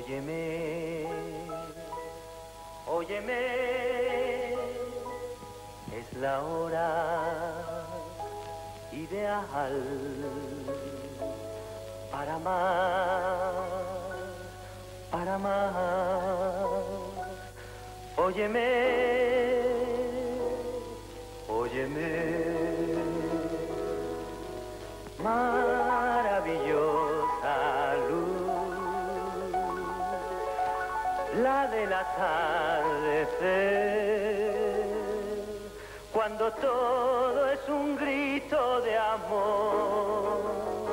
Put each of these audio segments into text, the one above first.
Óyeme, óyeme, es la hora ideal para amar, para amar. Óyeme, óyeme, maravillosa luz, la del atardecer, cuando todo es un grito de amor.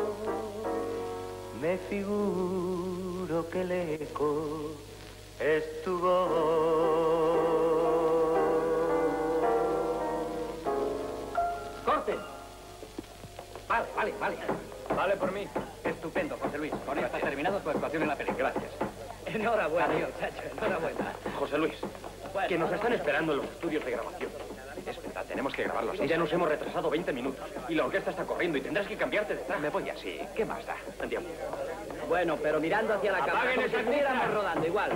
Me figuro que el eco es tu voz. ¡Corten! Vale. Vale por mí. Estupendo, José Luis. Con esto has terminado tu actuación en la película. Gracias. Enhorabuena, muchacho, enhorabuena. José Luis, Bueno, que nos están esperando en los estudios de grabación. Es verdad, tenemos que grabarlo así. Ya nos hemos retrasado 20 minutos. Y la orquesta está corriendo y tendrás que cambiarte de traje. Me voy así. ¿Qué más da? Andiamo. Bueno, pero mirando hacia la cámara. ¡Apaguen Como esa si estuviéramos cinta! rodando igual.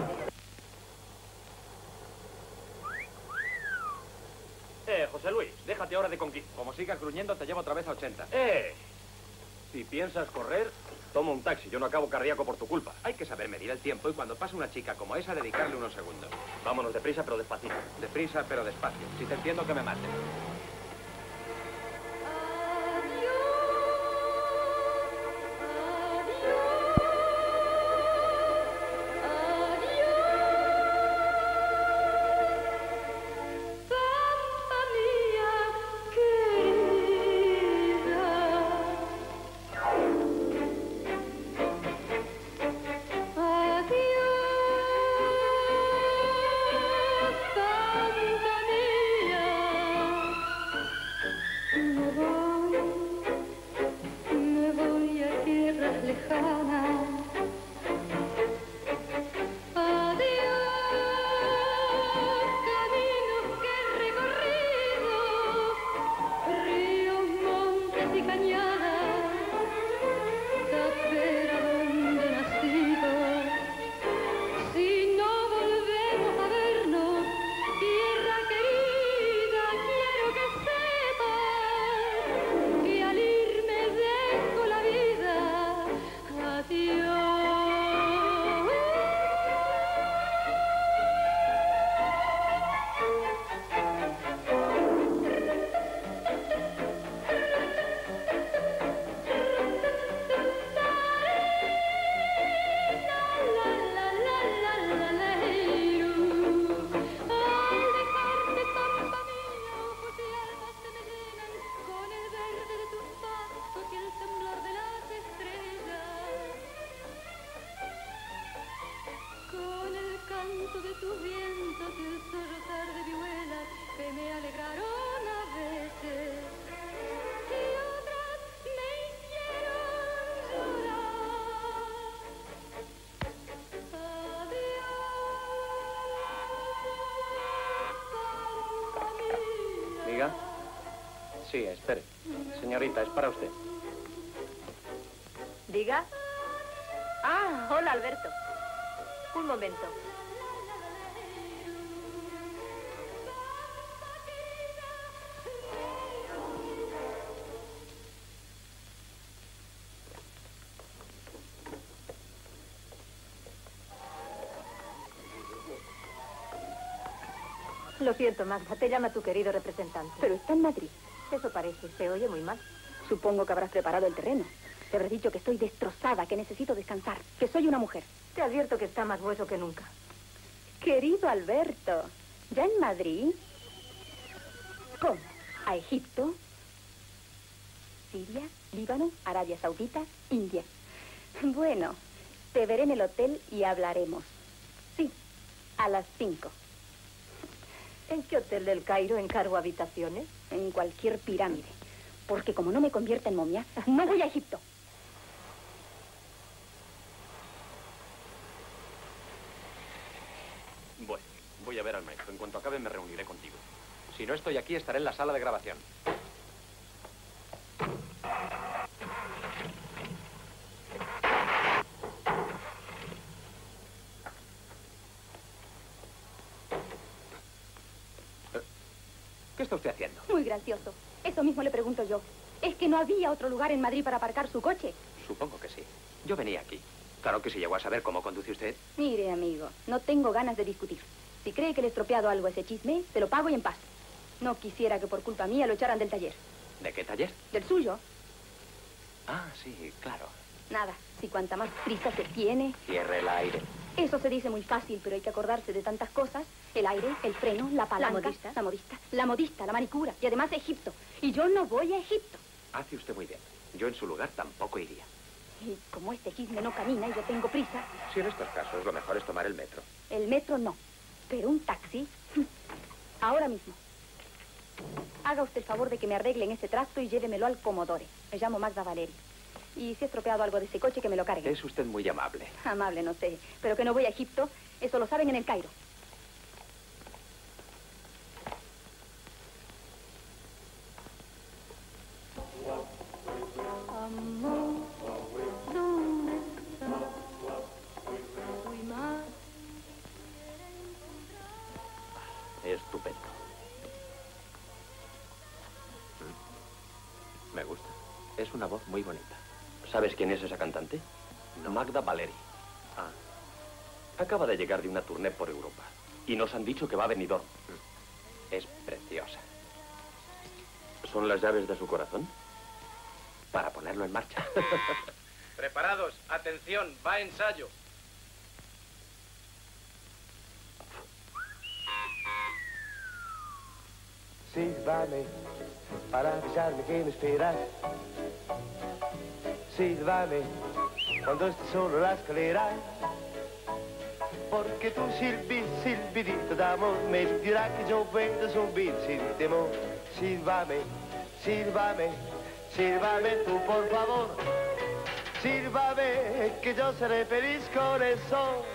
José Luis, déjate ahora de conquista. Como sigas gruñendo, te llevo otra vez a 80. Si piensas correr, toma un taxi. Yo no acabo cardíaco por tu culpa. Hay que saber medir el tiempo y cuando pasa una chica como esa, dedicarle unos segundos. Vámonos deprisa, pero despacito. Deprisa, pero despacio. Si te entiendo, que me mates. ¿Diga? Sí, espere. Señorita, es para usted. ¿Diga? Ah, hola, Alberto. Un momento. Lo siento, Magda. Te llama tu querido representante. Pero está en Madrid. Eso parece. Se oye muy mal. Supongo que habrás preparado el terreno. Te habrás dicho que estoy destrozada, que necesito descansar, que soy una mujer. Te advierto que está más hueso que nunca. Querido Alberto, ¿ya en Madrid? ¿Cómo? ¿A Egipto? ¿Siria? ¿Líbano? ¿Arabia Saudita? ¿India? Bueno, te veré en el hotel y hablaremos. Sí, a las 5. ¿En qué hotel del Cairo encargo habitaciones? En cualquier pirámide. Porque como no me convierta en momia, no voy a Egipto. Bueno, voy a ver al maestro. En cuanto acabe me reuniré contigo. Si no estoy aquí, estaré en la sala de grabación. ¿Qué está usted haciendo? Muy gracioso. Eso mismo le pregunto yo. ¿Es que no había otro lugar en Madrid para aparcar su coche? Supongo que sí. Yo venía aquí. Claro que si llegó a saber cómo conduce usted. Mire, amigo, no tengo ganas de discutir. Si cree que le he estropeado algo a ese chisme, se lo pago y en paz. No quisiera que por culpa mía lo echaran del taller. ¿De qué taller? ¿Del suyo? Ah, sí, claro. Nada, si cuanta más prisa se tiene... Cierre el aire. Eso se dice muy fácil, pero hay que acordarse de tantas cosas. El aire, el freno, la palanca... La modista, la manicura y además Egipto. Y yo no voy a Egipto. Hace usted muy bien. Yo en su lugar tampoco iría. Y como este chisme no camina y yo tengo prisa... Si en estos casos lo mejor es tomar el metro. El metro no, pero un taxi... Ahora mismo. Haga usted el favor de que me arreglen ese trasto y llévemelo al Comodore. Me llamo Magda Valeri. Y si he estropeado algo de ese coche, que me lo cargue. Es usted muy amable. Amable, no sé. Pero que no voy a Egipto, eso lo saben en el Cairo. Estupendo. Me gusta. Es una voz muy bonita. ¿Sabes quién es esa cantante? No. Magda Valeri. Ah. Acaba de llegar de una tournée por Europa. Y nos han dicho que va a Benidorm. Es preciosa. ¿Son las llaves de su corazón? Para ponerlo en marcha. Preparados. Atención. Va ensayo. Sírvame para avisarme que me esperas. Sírvame cuando esté solo en la escalera. Porque tu silbidito de amor me dirá que yo puedo subir sin temor. Sírvame, sírvame, sírvame tú por favor. Sírvame que yo seré feliz con eso.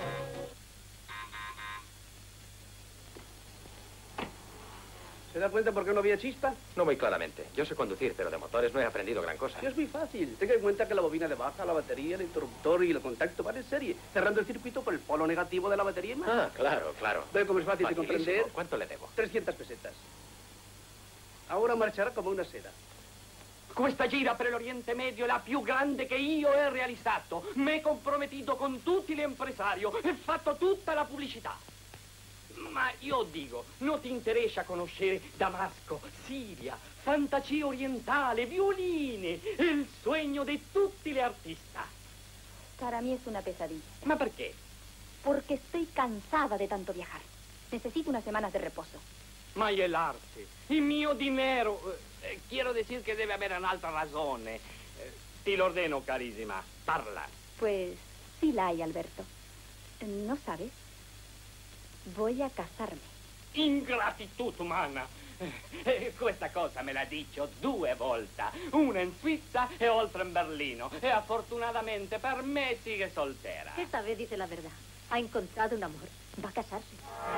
¿Se da cuenta por qué no había chispa? No muy claramente. Yo sé conducir, pero de motores no he aprendido gran cosa. Es muy fácil. Tenga en cuenta que la bobina de baja, la batería, el interruptor y el contacto van en serie, cerrando el circuito por el polo negativo de la batería y más. Ah, claro, claro. ¿Ve cómo es fácil de Facilísimo. comprender? ¿Cuánto le debo? 300 pesetas. Ahora marchará come una seda. Questa gira per l'Oriente Medio è la più grande che io ho realizzato. Mi ho compromesso con tutti gli impresari e fatto tutta la pubblicità. Ma io dico, non ti interessa conoscere Damasco, Siria, fantasia orientale, violini, il sogno di tutti gli artisti. Para mí es una pesadilla. Ma perché? Porque estoy cansada de tanto viajar. Necesito unas semanas de reposo. Ma è l'arte, il mio dinero. Quiero decir que debe haber un'altra ragione. Ti lo ordeno, carissima, parla. Pues sí la hay, Alberto. ¿No sabes? Voy a casarme. Ingratitudine umana. Questa cosa me l'ha dicho 2 volte. Una in Svizzera e oltre in Berlino. E afortunadamente per me sigue soltera. Esta vez dice la verdad. Ha encontrado un amor. Va a casarse.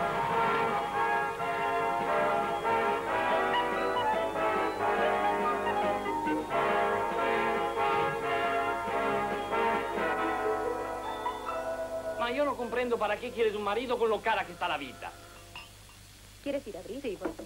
Ma io non comprendo para qué quieres un marido con lo cara que está la vida. ¿Quieres ir a abrir? Sí, voy.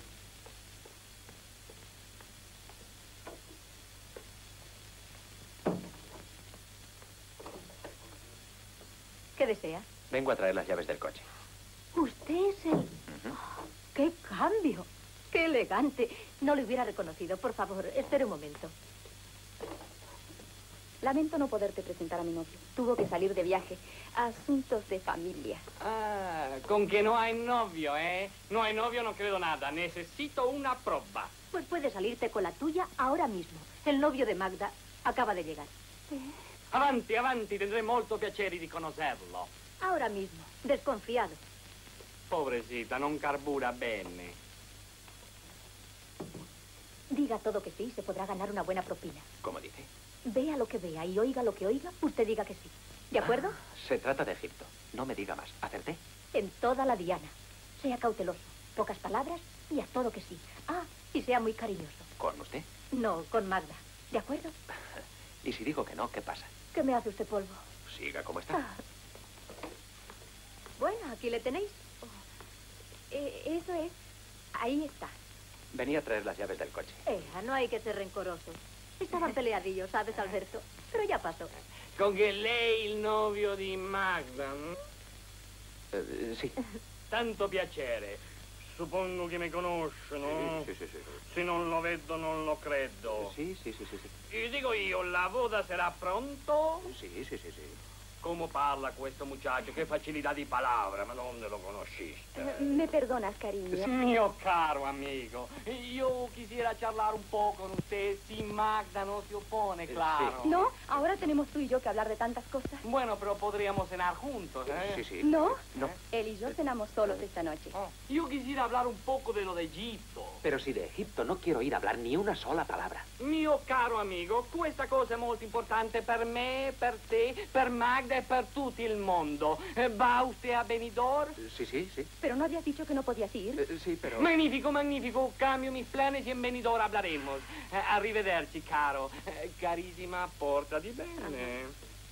¿Qué desea? Vengo a traer las llaves del coche. Usted es el... Oh, ¡qué cambio! ¡Qué elegante! No le hubiera reconocido. Por favor, espere un momento. Lamento no poderte presentar a mi novio. Tuvo que salir de viaje. Asuntos de familia. Ah, con que no hay novio, ¿eh? No hay novio, no credo nada. Necesito una prueba. Pues puede salirte con la tuya ahora mismo. El novio de Magda acaba de llegar. Avanti, avanti, tendré molto piacere di conoscerlo. Ahora mismo. Desconfiado. Pobrecita, non carbura bene. Diga todo que sí, se podrá ganar una buena propina. ¿Cómo dice? Vea lo que vea y oiga lo que oiga, usted diga que sí. ¿De acuerdo? Se trata de Egipto. No me diga más. ¿Acerté? En toda la diana. Sea cauteloso. Pocas palabras y a todo que sí. Ah, y sea muy cariñoso. ¿Con usted? No, con Magda. ¿De acuerdo? Y si digo que no, ¿qué pasa? ¿Qué me hace usted polvo? Siga como está. Ah. Bueno, aquí le tenéis. Eso es. Ahí está. Venía a traer las llaves del coche. No hay que ser rencoroso. Estaban peleadillos, ¿sabes, Alberto? Pero ya pasó. Con che lei il novio di Magda? Sí. Tanto piacere. Suppongo che mi conosce, no? Sì. Se non lo vedo non lo credo. Sí. E dico io, la boda sarà pronto? Sí. Come parla questo muchacho? Che facilità di palabra, ma non lo conosciste. ¿Me perdonas, cariño? Mio caro amigo, yo quisiera charlar un poco con usted si Magda no se opone, claro. ¿No? Ahora tenemos tú y yo que hablar de tantas cosas. Bueno, pero podríamos cenar juntos, ¿eh? Sí. ¿No? No. Él y yo cenamos solos esta noche. Yo quisiera hablar un poco de lo de Egipto. Pero si de Egipto no quiero ir a hablar ni una sola palabra. Mio caro amigo, questa cosa è molto importante per me, per te, per Magda e per tutto il mondo. Va usted a Benidorm? Sí. Pero no habías dicho que no podías ir. Sí, pero... Magnifico. Cambio mis planes y en Benidorm hablaremos. Arrivederci, caro. Carissima, portati bene.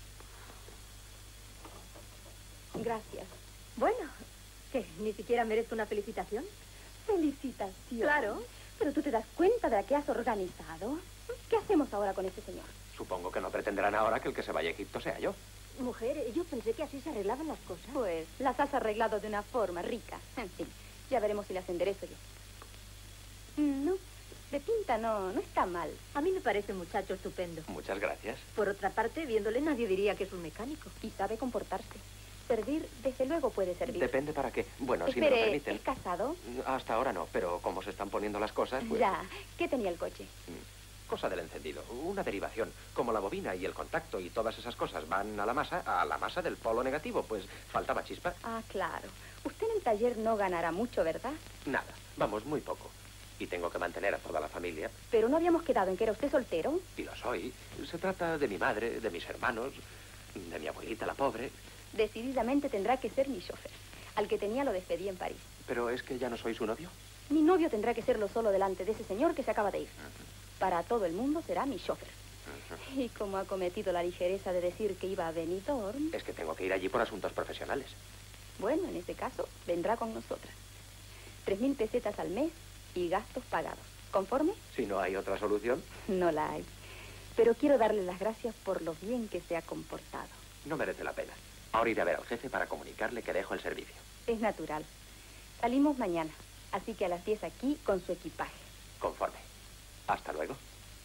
Gracias. Bueno, ¿qué? ¿Ni siquiera merezco una felicitación? Felicitación. Claro. Pero tú te das cuenta de la que has organizado. ¿Qué hacemos ahora con este señor? Supongo que no pretenderán ahora que el que se vaya a Egipto sea yo. Mujer, yo pensé que así se arreglaban las cosas. Pues las has arreglado de una forma rica. En fin, ya veremos si las enderezo yo. No, de pinta no está mal. A mí me parece un muchacho estupendo. Muchas gracias. Por otra parte, viéndole, nadie diría que es un mecánico. Y sabe comportarse. Servir, desde luego puede servir. Depende para qué. Bueno, si me Espere, lo permiten. ¿es casado? Hasta ahora no, pero como se están poniendo las cosas, pues... Ya. ¿Qué tenía el coche? Cosa del encendido, una derivación. Como la bobina y el contacto y todas esas cosas van a la masa del polo negativo, pues faltaba chispa. Ah, claro. Usted en el taller no ganará mucho, ¿verdad? Nada, vamos, muy poco. Y tengo que mantener a toda la familia. Pero no habíamos quedado en que era usted soltero. Y lo soy. Se trata de mi madre, de mis hermanos, de mi abuelita, la pobre. Decididamente tendrá que ser mi chofer. Al que tenía lo despedí en París. ¿Pero es que ya no soy su novio? Mi novio tendrá que serlo solo delante de ese señor que se acaba de ir. Para todo el mundo será mi chofer. Y como ha cometido la ligereza de decir que iba a Benidorm... Es que tengo que ir allí por asuntos profesionales. Bueno, en ese caso, vendrá con nosotras. 3.000 pesetas al mes y gastos pagados. ¿Conforme? Si no hay otra solución. No la hay. Pero quiero darle las gracias por lo bien que se ha comportado. No merece la pena. Ahora iré a ver al jefe para comunicarle que dejo el servicio. Es natural. Salimos mañana, así que a las 10 aquí con su equipaje. Conforme. Hasta luego.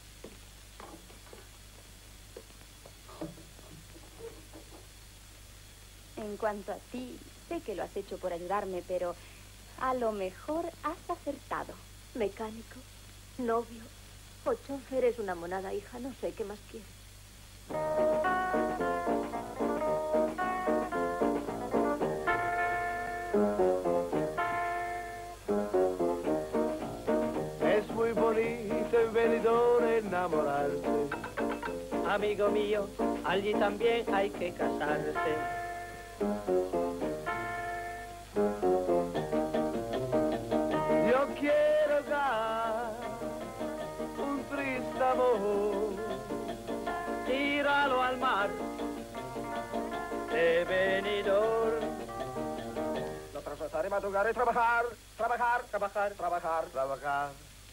En cuanto a ti, sé que lo has hecho por ayudarme, pero a lo mejor has acertado. Mecánico, novio o chofer es una monada, hija. No sé qué más quieres. Es muy bonito en Benidorm enamorarse. Amigo mío, allí también hay que casarse. Yo quiero dar un triste amor. Tíralo al mar de Benidorm. Nosotros estaremos a madrugar y trabajar, trabajar, trabajar, trabajar, trabajar.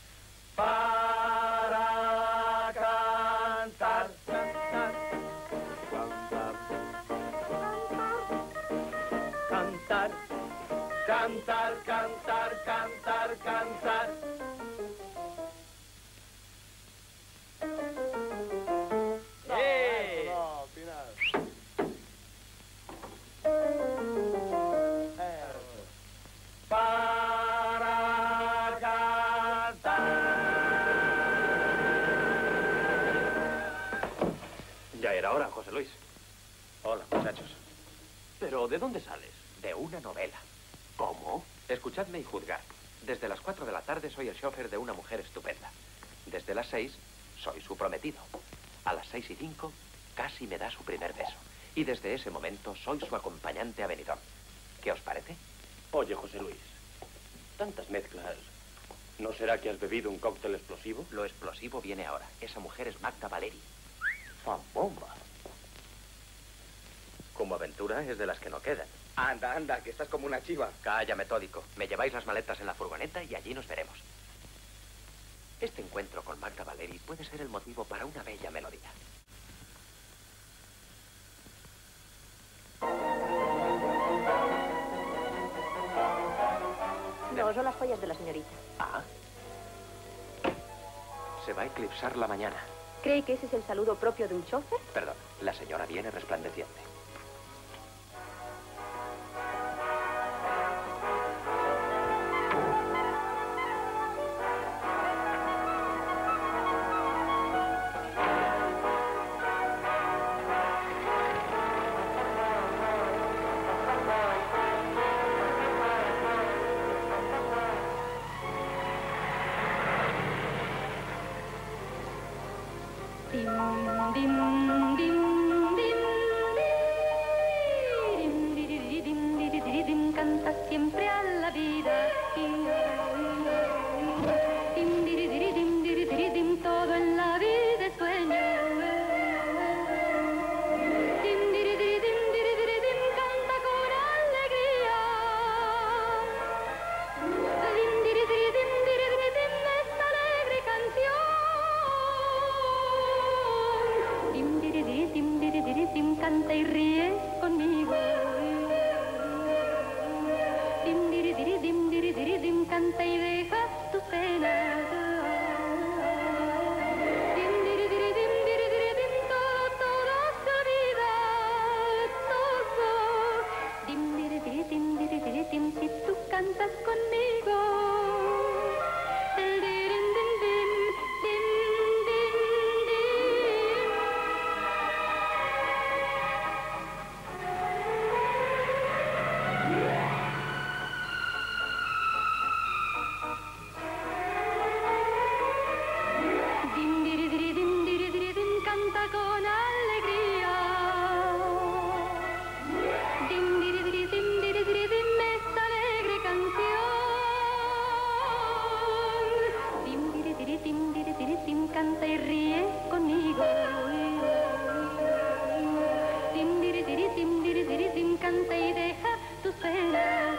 Para cantar, cantar, cantar, Cantar. cantar, cantar, cantar, cantar. ¡Eh! No, final. Para cantar. Ya era hora, José Luis. Hola, muchachos. Pero, ¿de dónde sales? De una novela. ¿Cómo? Escuchadme y juzgad. Desde las 4 de la tarde soy el chofer de una mujer estupenda. Desde las 6 soy su prometido. A las 6:05 casi me da su primer beso. Y desde ese momento soy su acompañante a Benidorm. ¿Qué os parece? Oye, José Luis, tantas mezclas. ¿No será que has bebido un cóctel explosivo? Lo explosivo viene ahora. Esa mujer es Magda Valeri. ¡Fa bomba! Como aventura es de las que no quedan. Anda, anda, que estás como una chiva. Calla, metódico. Me lleváis las maletas en la furgoneta y allí nos veremos. Este encuentro con Magda Valeri puede ser el motivo para una bella melodía. No, son las joyas de la señorita. Ah. Se va a eclipsar la mañana. ¿Cree que ese es el saludo propio de un chofer? Perdón, la señora viene resplandeciente. Canta siempre a la vida. Todo en la vida es sueño. Canta con alegría. Esta alegre canción. Canta y ríe conmigo. Canta y deja tus penas. Todo se olvida. Todo. Si tú cantas conmigo. El dirin, din, din, din, din, din. Canta con alegría. Esta alegre canción. Canta y ríe conmigo. Canta y deja tus penas.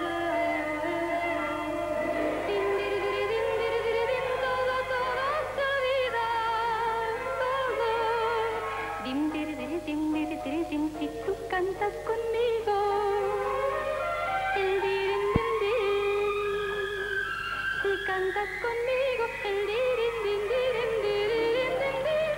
Si tú cantas conmigo, el dirin, din, din. Si cantas conmigo, el dirin, din, dirin, dirin, din, din.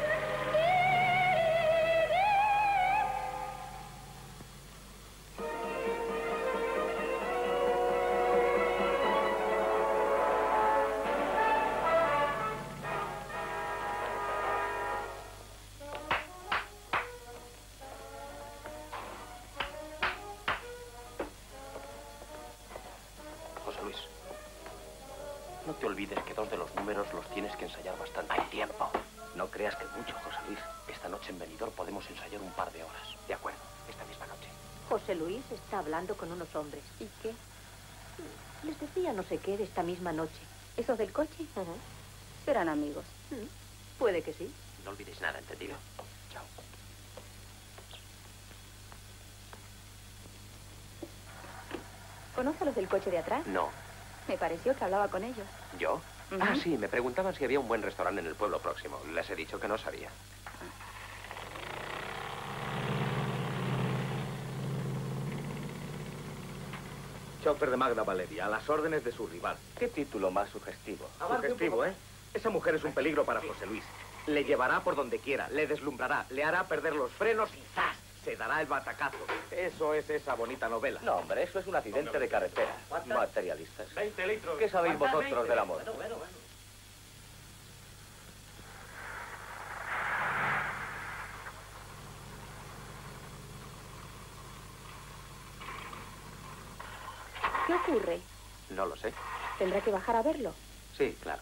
José Luis, no te olvides que 2 de los números los tienes que ensayar bastante. Hay tiempo. No creas que mucho, José Luis. Esta noche en Benidorm podemos ensayar un par de horas. De acuerdo, esta misma noche. José Luis está hablando con unos hombres. ¿Y qué? Les decía no sé qué de esta misma noche. ¿Esos del coche? Serán amigos. Puede que sí. No olvidéis nada, ¿entendido? Chao. ¿Conoce a los del coche de atrás? No. Me pareció que hablaba con ellos. ¿Yo? Ah, sí, me preguntaban si había un buen restaurante en el pueblo próximo. Les he dicho que no sabía. Chofer de Magda Valeri, a las órdenes de su rival. ¿Qué título más sugestivo? Sugestivo, ¿eh? Esa mujer es un peligro para José Luis. Le llevará por donde quiera, le deslumbrará, le hará perder los frenos y ¡zas! Se dará el batacazo. Eso es esa bonita novela. No, hombre, eso es un accidente de carretera. Materialistas. 20 litros. ¿Qué sabéis vosotros del amor? Bueno. ¿Qué ocurre? No lo sé. ¿Tendrá que bajar a verlo? Sí, claro.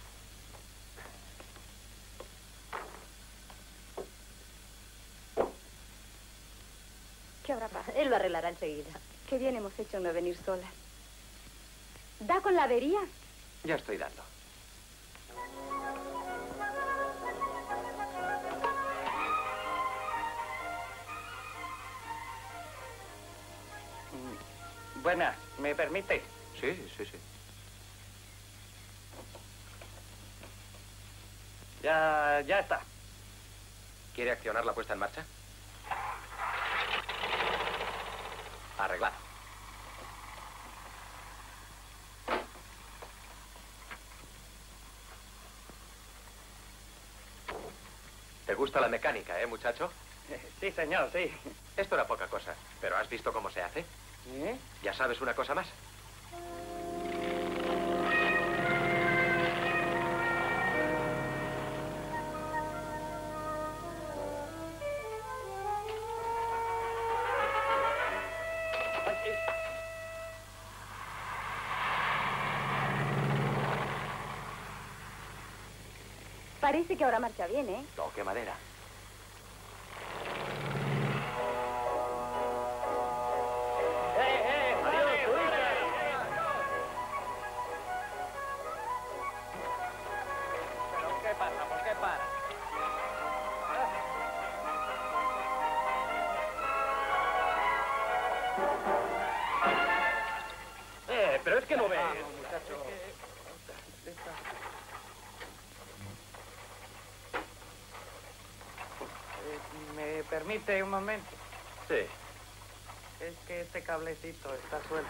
¿Qué habrá pasado? Él lo arreglará enseguida. Qué bien hemos hecho en no venir solas. ¿Da con la avería? Ya estoy dando. Buenas, ¿me permite? Sí, sí, sí. Ya está. ¿Quiere accionar la puesta en marcha? Arreglado. ¿Te gusta la mecánica, muchacho? Sí, señor, sí. Esto era poca cosa, pero ¿has visto cómo se hace? ¿Ya sabes una cosa más? Parece que ahora marcha bien, ¿eh? Toque madera. ¿Pero qué pasa? ¿Por qué para? Pero es que no ves. Muchacho. ¿Me permite un momento? Sí. Es que este cablecito está suelto.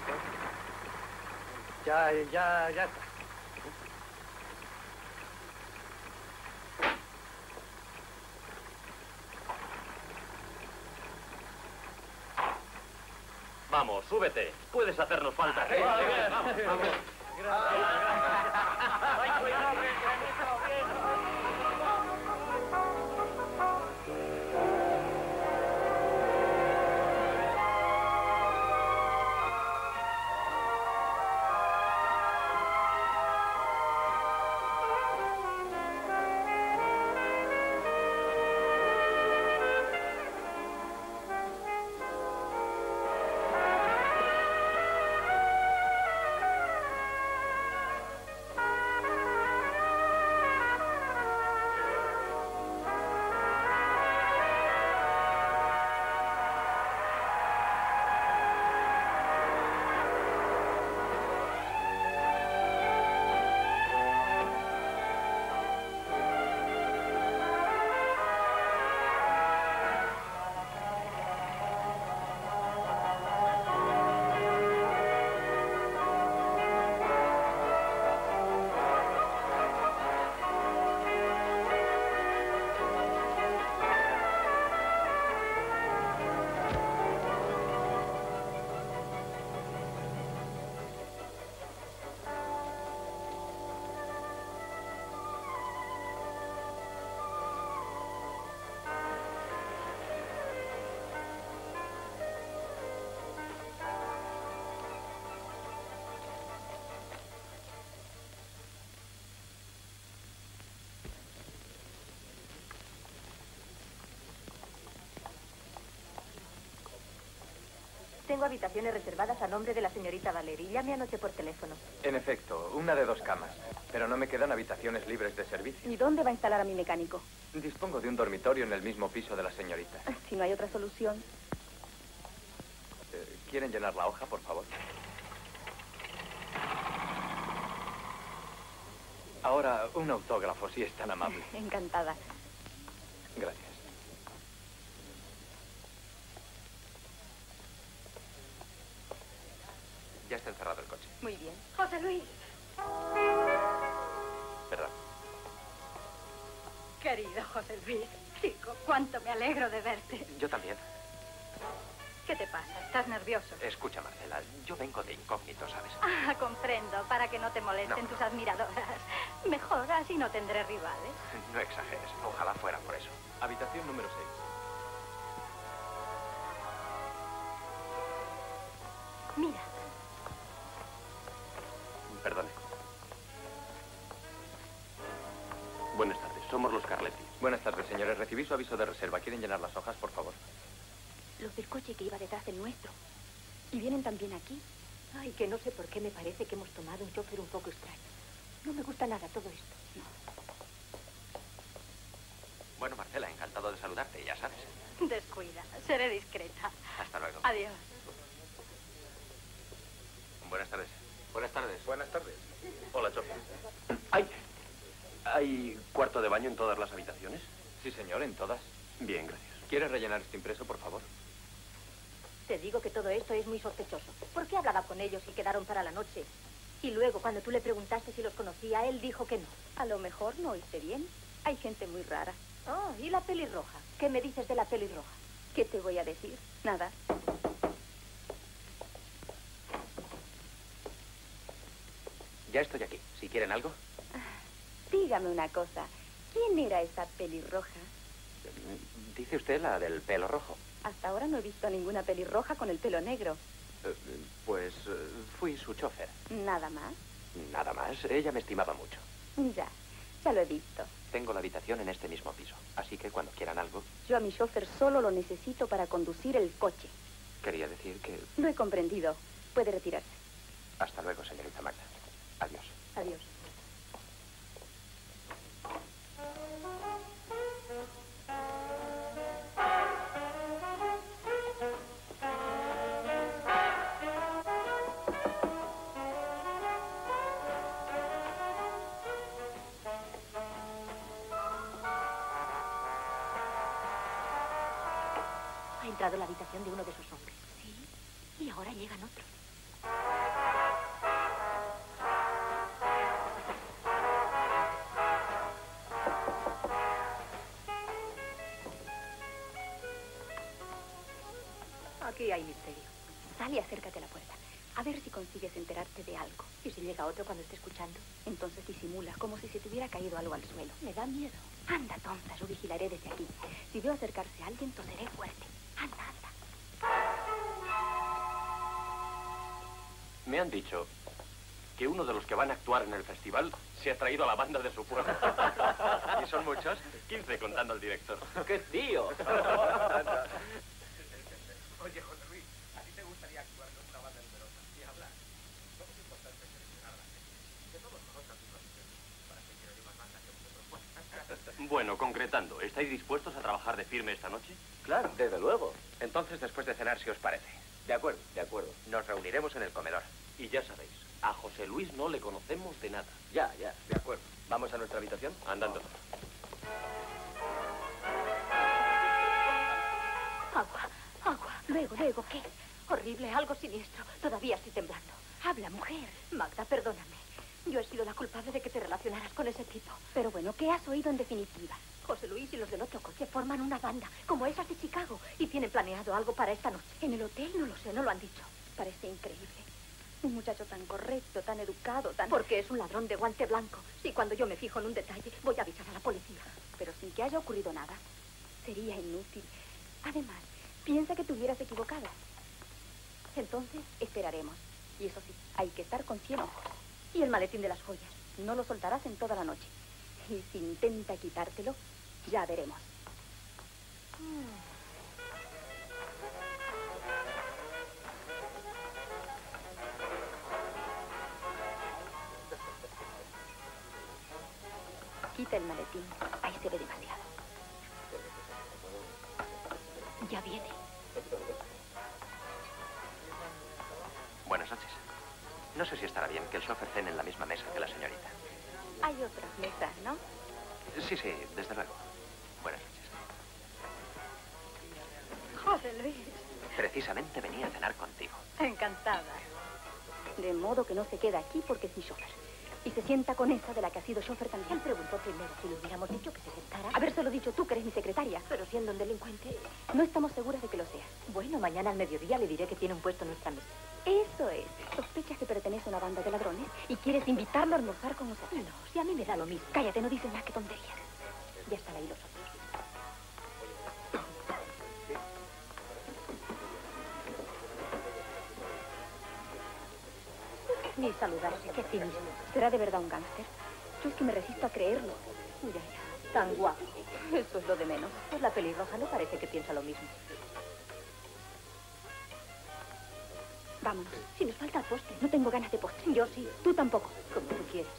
Ya está. Vamos, súbete. Puedes hacernos falta. Vamos. Ay, cuidado, bien. Tengo habitaciones reservadas a nombre de la señorita Valeri. Llame anoche por teléfono. En efecto, una de 2 camas. Pero no me quedan habitaciones libres de servicio. ¿Y dónde va a instalar a mi mecánico? Dispongo de un dormitorio en el mismo piso de la señorita. Si no hay otra solución. ¿Quieren llenar la hoja, por favor? Ahora, un autógrafo, si es tan amable. Encantada. Gracias. Ya está encerrado el coche. Muy bien. José Luis. Perdón. Querido José Luis, chico, cuánto me alegro de verte. Yo también. ¿Qué te pasa? ¿Estás nervioso? Escucha, Marcela, yo vengo de incógnito, ¿sabes? Ah, comprendo, para que no te molesten No. tus admiradoras. Mejor, así no tendré rivales. No exageres, ojalá fuera por eso. Habitación número 6. Mira, Perdone. Buenas tardes, somos los Carletti. Buenas tardes, señores. Recibí su aviso de reserva. ¿Quieren llenar las hojas, por favor? Los del coche que iba detrás del nuestro. Y vienen también aquí. ay, que no sé por qué me parece que hemos tomado un chofer un poco extraño. No me gusta nada todo esto. Bueno, Marcela, encantado de saludarte, ya sabes. Descuida, seré discreta. Hasta luego. Adiós. Buenas tardes. Buenas tardes. Buenas tardes. Hola, chofer. ¡Ay! ¿Hay cuarto de baño en todas las habitaciones? Sí, señor, en todas. Bien, gracias. ¿Quieres rellenar este impreso, por favor? Te digo que todo esto es muy sospechoso. ¿Por qué hablaba con ellos y quedaron para la noche? Y luego, cuando tú le preguntaste si los conocía, él dijo que no. A lo mejor no oíste bien. Hay gente muy rara. Oh, ¿y la pelirroja? ¿Qué me dices de la pelirroja? ¿Qué te voy a decir? Nada. Ya estoy aquí. Si quieren algo. Dígame una cosa. ¿Quién era esa pelirroja? Dice usted la del pelo rojo. Hasta ahora no he visto ninguna pelirroja con el pelo negro. Pues fui su chofer. ¿Nada más? Nada más. Ella me estimaba mucho. Ya lo he visto. Tengo la habitación en este mismo piso. Así que cuando quieran algo... Yo a mi chofer solo lo necesito para conducir el coche. Quería decir que... Lo he comprendido. Puede retirarse. Hasta luego, señorita Magda. Adiós. Adiós. Ha entrado en la habitación de uno de sus hombres. Sí. Y ahora llegan otros. Aquí hay misterio. Sal y acércate a la puerta. A ver si consigues enterarte de algo. ¿Y si llega otro cuando esté escuchando? Entonces disimulas como si se te hubiera caído algo al suelo. Me da miedo. Anda, tonta, yo vigilaré desde aquí. Si veo acercarse a alguien, toseré fuerte. Anda, anda. Me han dicho que uno de los que van a actuar en el festival se ha traído a la banda de su pueblo. ¿Y son muchos? 15 contando al director. ¡Qué tío! Oye, José Luis, ¿a ti te gustaría actuar con una banda numerosa y hablar? No es importante seleccionarla, que todos conozcan sus canciones. ¿Para qué quiero yo más banda que vosotros? Bueno, concretando, ¿estáis dispuestos a trabajar de firme esta noche? Claro, desde luego. Entonces, después de cenar, si os parece. De acuerdo, de acuerdo. Nos reuniremos en el comedor. Y ya sabéis, a José Luis no le conocemos de nada. Ya, de acuerdo. ¿Vamos a nuestra habitación? Andando. Agua, agua. Luego, ¿qué? Horrible, algo siniestro. Todavía estoy temblando. Habla, mujer. Magda, perdóname. Yo he sido la culpable de que te relacionaras con ese tipo. Pero bueno, ¿qué has oído en definitiva? José Luis y los del otro coche forman una banda, como esas de Chicago, y tienen planeado algo para esta noche. ¿En el hotel? No lo sé, no lo han dicho. Parece increíble. Un muchacho tan correcto, tan educado, tan... Porque es un ladrón de guante blanco. Y cuando yo me fijo en un detalle, voy a avisar a la policía. Pero sin que haya ocurrido nada. Sería inútil. Además, piensa que te hubieras equivocado. Entonces, esperaremos. Y eso sí, hay que estar con 100 ojos. ¿Y el maletín de las joyas? No lo soltarás en toda la noche. Y si intenta quitártelo, ya veremos. Quita el maletín. Ahí se ve demasiado. Ya viene. Buenas noches. No sé si estará bien que el chofer cene en la misma mesa que la señorita. Hay otras mesas, ¿no? Sí, desde luego. Buenas noches. José Luis. Precisamente venía a cenar contigo. Encantada. De modo que no se queda aquí porque es mi chofer. Y se sienta con esa de la que ha sido chofer también. Él preguntó primero si le hubiéramos dicho que se sentara. Habérselo dicho tú, que eres mi secretaria. Pero siendo un delincuente... No estamos seguras de que lo seas. Bueno, mañana al mediodía le diré que tiene un puesto en nuestra mesa. Eso es. Sospechas que pertenece a una banda de ladrones y quieres invitarlo a almorzar con nosotros. No, si a mí me da lo mismo. Cállate, no dices más que tonterías. Ya están ahí los otros. Ni saludarse, qué cinismo. ¿Será de verdad un gángster? Yo es que me resisto a creerlo. Ya, tan guapo. Eso es lo de menos. Pues la pelirroja no parece que piensa lo mismo. Vámonos. Si nos falta el postre. No tengo ganas de postre. Yo sí. Tú tampoco. Como tú quieras.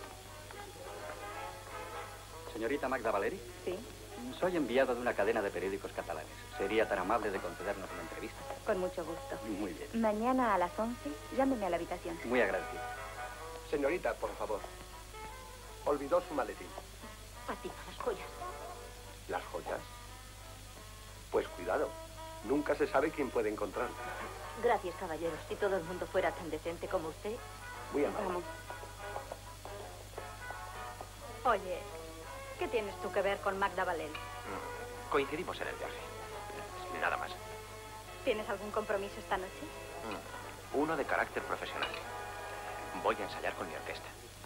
Señorita Magda Valeri. Sí. Soy enviado de una cadena de periódicos catalanes. ¿Sería tan amable de concedernos una entrevista? Con mucho gusto. Muy bien. Mañana a las 11, llámeme a la habitación. Muy agradecido. Señorita, por favor. Olvidó su maletín. Fatima, las joyas. ¿Las joyas? Pues cuidado. Nunca se sabe quién puede encontrarlas. Gracias, caballero. Si todo el mundo fuera tan decente como usted... Muy amable. Vamos. Oye, ¿qué tienes tú que ver con Magda Valel? Coincidimos en el viaje. Nada más. ¿Tienes algún compromiso esta noche? Uno de carácter profesional. Voy a ensayar con mi orquesta.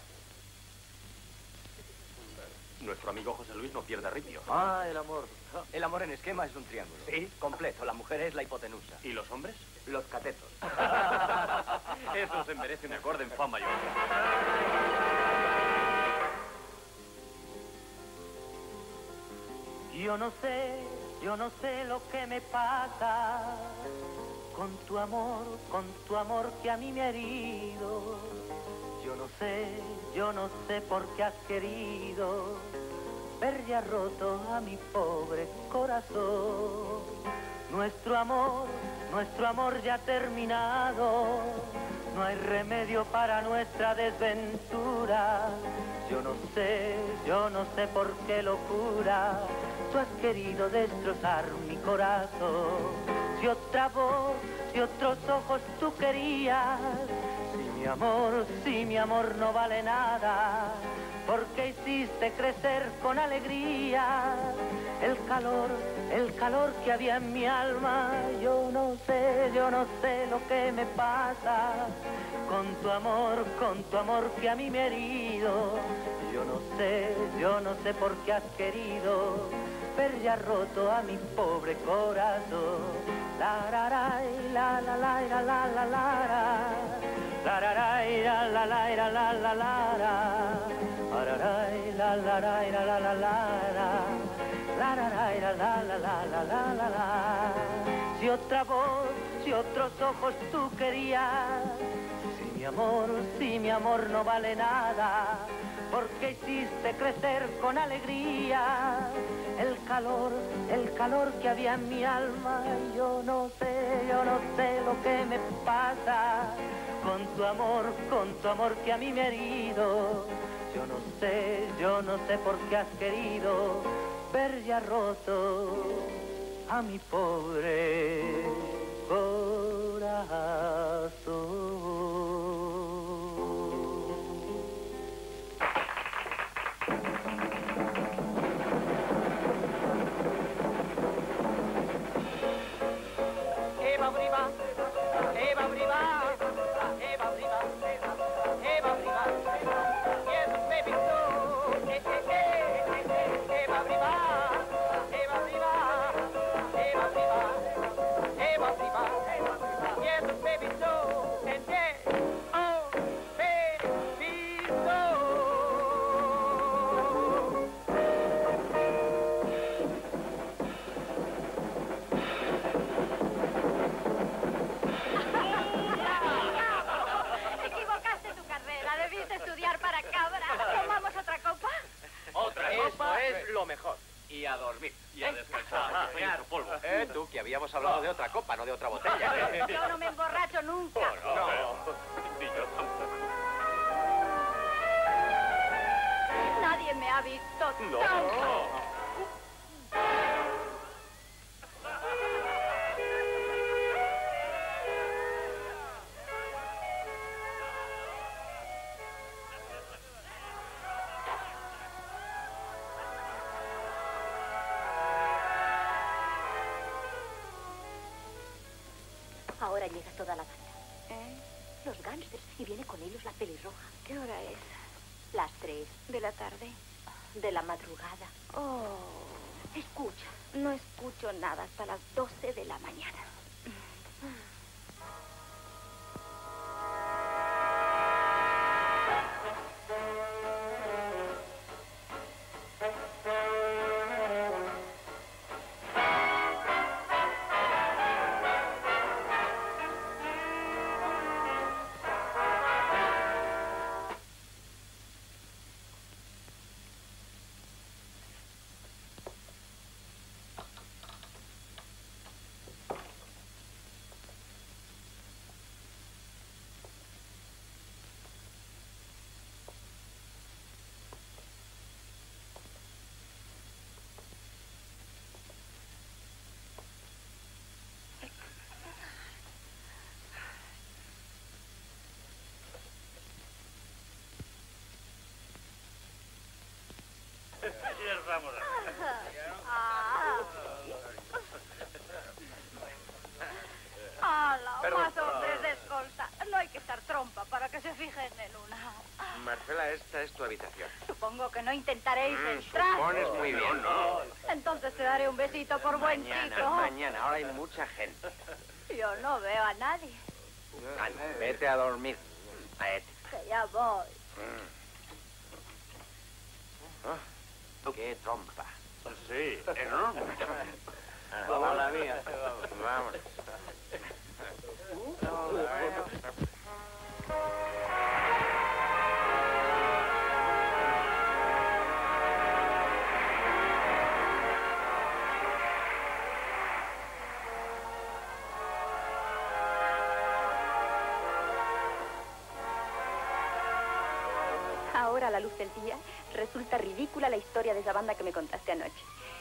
Nuestro amigo José Luis no pierde ritmo. Ah, el amor. El amor en esquema es un triángulo. Sí. Completo. La mujer es la hipotenusa. ¿Y los hombres? Los catetos. Eso se merece un acorde en fa mayor. Yo no sé lo que me pasa con tu amor que a mí me ha herido. Yo no sé por qué has querido ver ya roto a mi pobre corazón. Nuestro amor ya ha terminado, no hay remedio para nuestra desventura. Yo no sé por qué locura tú has querido destrozar mi corazón. Si otra voz, si otros ojos tú querías, si mi amor no vale nada, porque hiciste crecer con alegría el calor que había en mi alma. Yo no sé lo que me pasa con tu amor que a mí me ha herido. Yo no sé por qué has querido ver ya roto a mi pobre corazón. La la la la la la la la la la la la la la la la la la la. Si otra voz, si otros ojos tú querías, si mi amor no vale nada, porque hiciste crecer con alegría el calor que había en mi alma. Yo no sé lo que me pasa con tu amor que a mí me ha herido. Yo no sé por qué has querido ver ya roto a mi pobre corazón. Eva Briva, Eva Briva, Eva Briva, Eva Briva. Yes, baby, so. Eva Briva, Eva Briva, Eva Briva, Eva Briva. Yes, baby, so. And yes, oh, baby, so. Equivocaste tu carrera, debiste estudiar para cabra. ¿Tomamos otra copa? Otra copa es lo mejor. Y a dormir. Y a descansar, que pegue su polvo. Tú, que habíamos hablado de otra copa, no de otra botella. Yo no me emborracho nunca. Ni yo tampoco. Nadie me ha visto No. tanto. Ahora llega toda la banda. Los gángsters. Y viene con ellos la pelirroja. ¿Qué hora es? Las 3 ¿De la tarde? de la madrugada. Oh, Escucha. no escucho nada hasta las 12 de la mañana. dar trompa para que se fijen en una. Marcela, esta es tu habitación. Supongo que no intentaréis entrar. Supones muy bien. No. Entonces te daré un besito por buen chico. Mañana, ahora hay mucha gente. Yo no veo a nadie. Anda, vete a dormir. Que ya voy. ¡Qué trompa! Sí, enorme. Vamos, la mía. Vamos. Ahora, a la luz del día, resulta ridícula la historia de esa banda que me contaste anoche.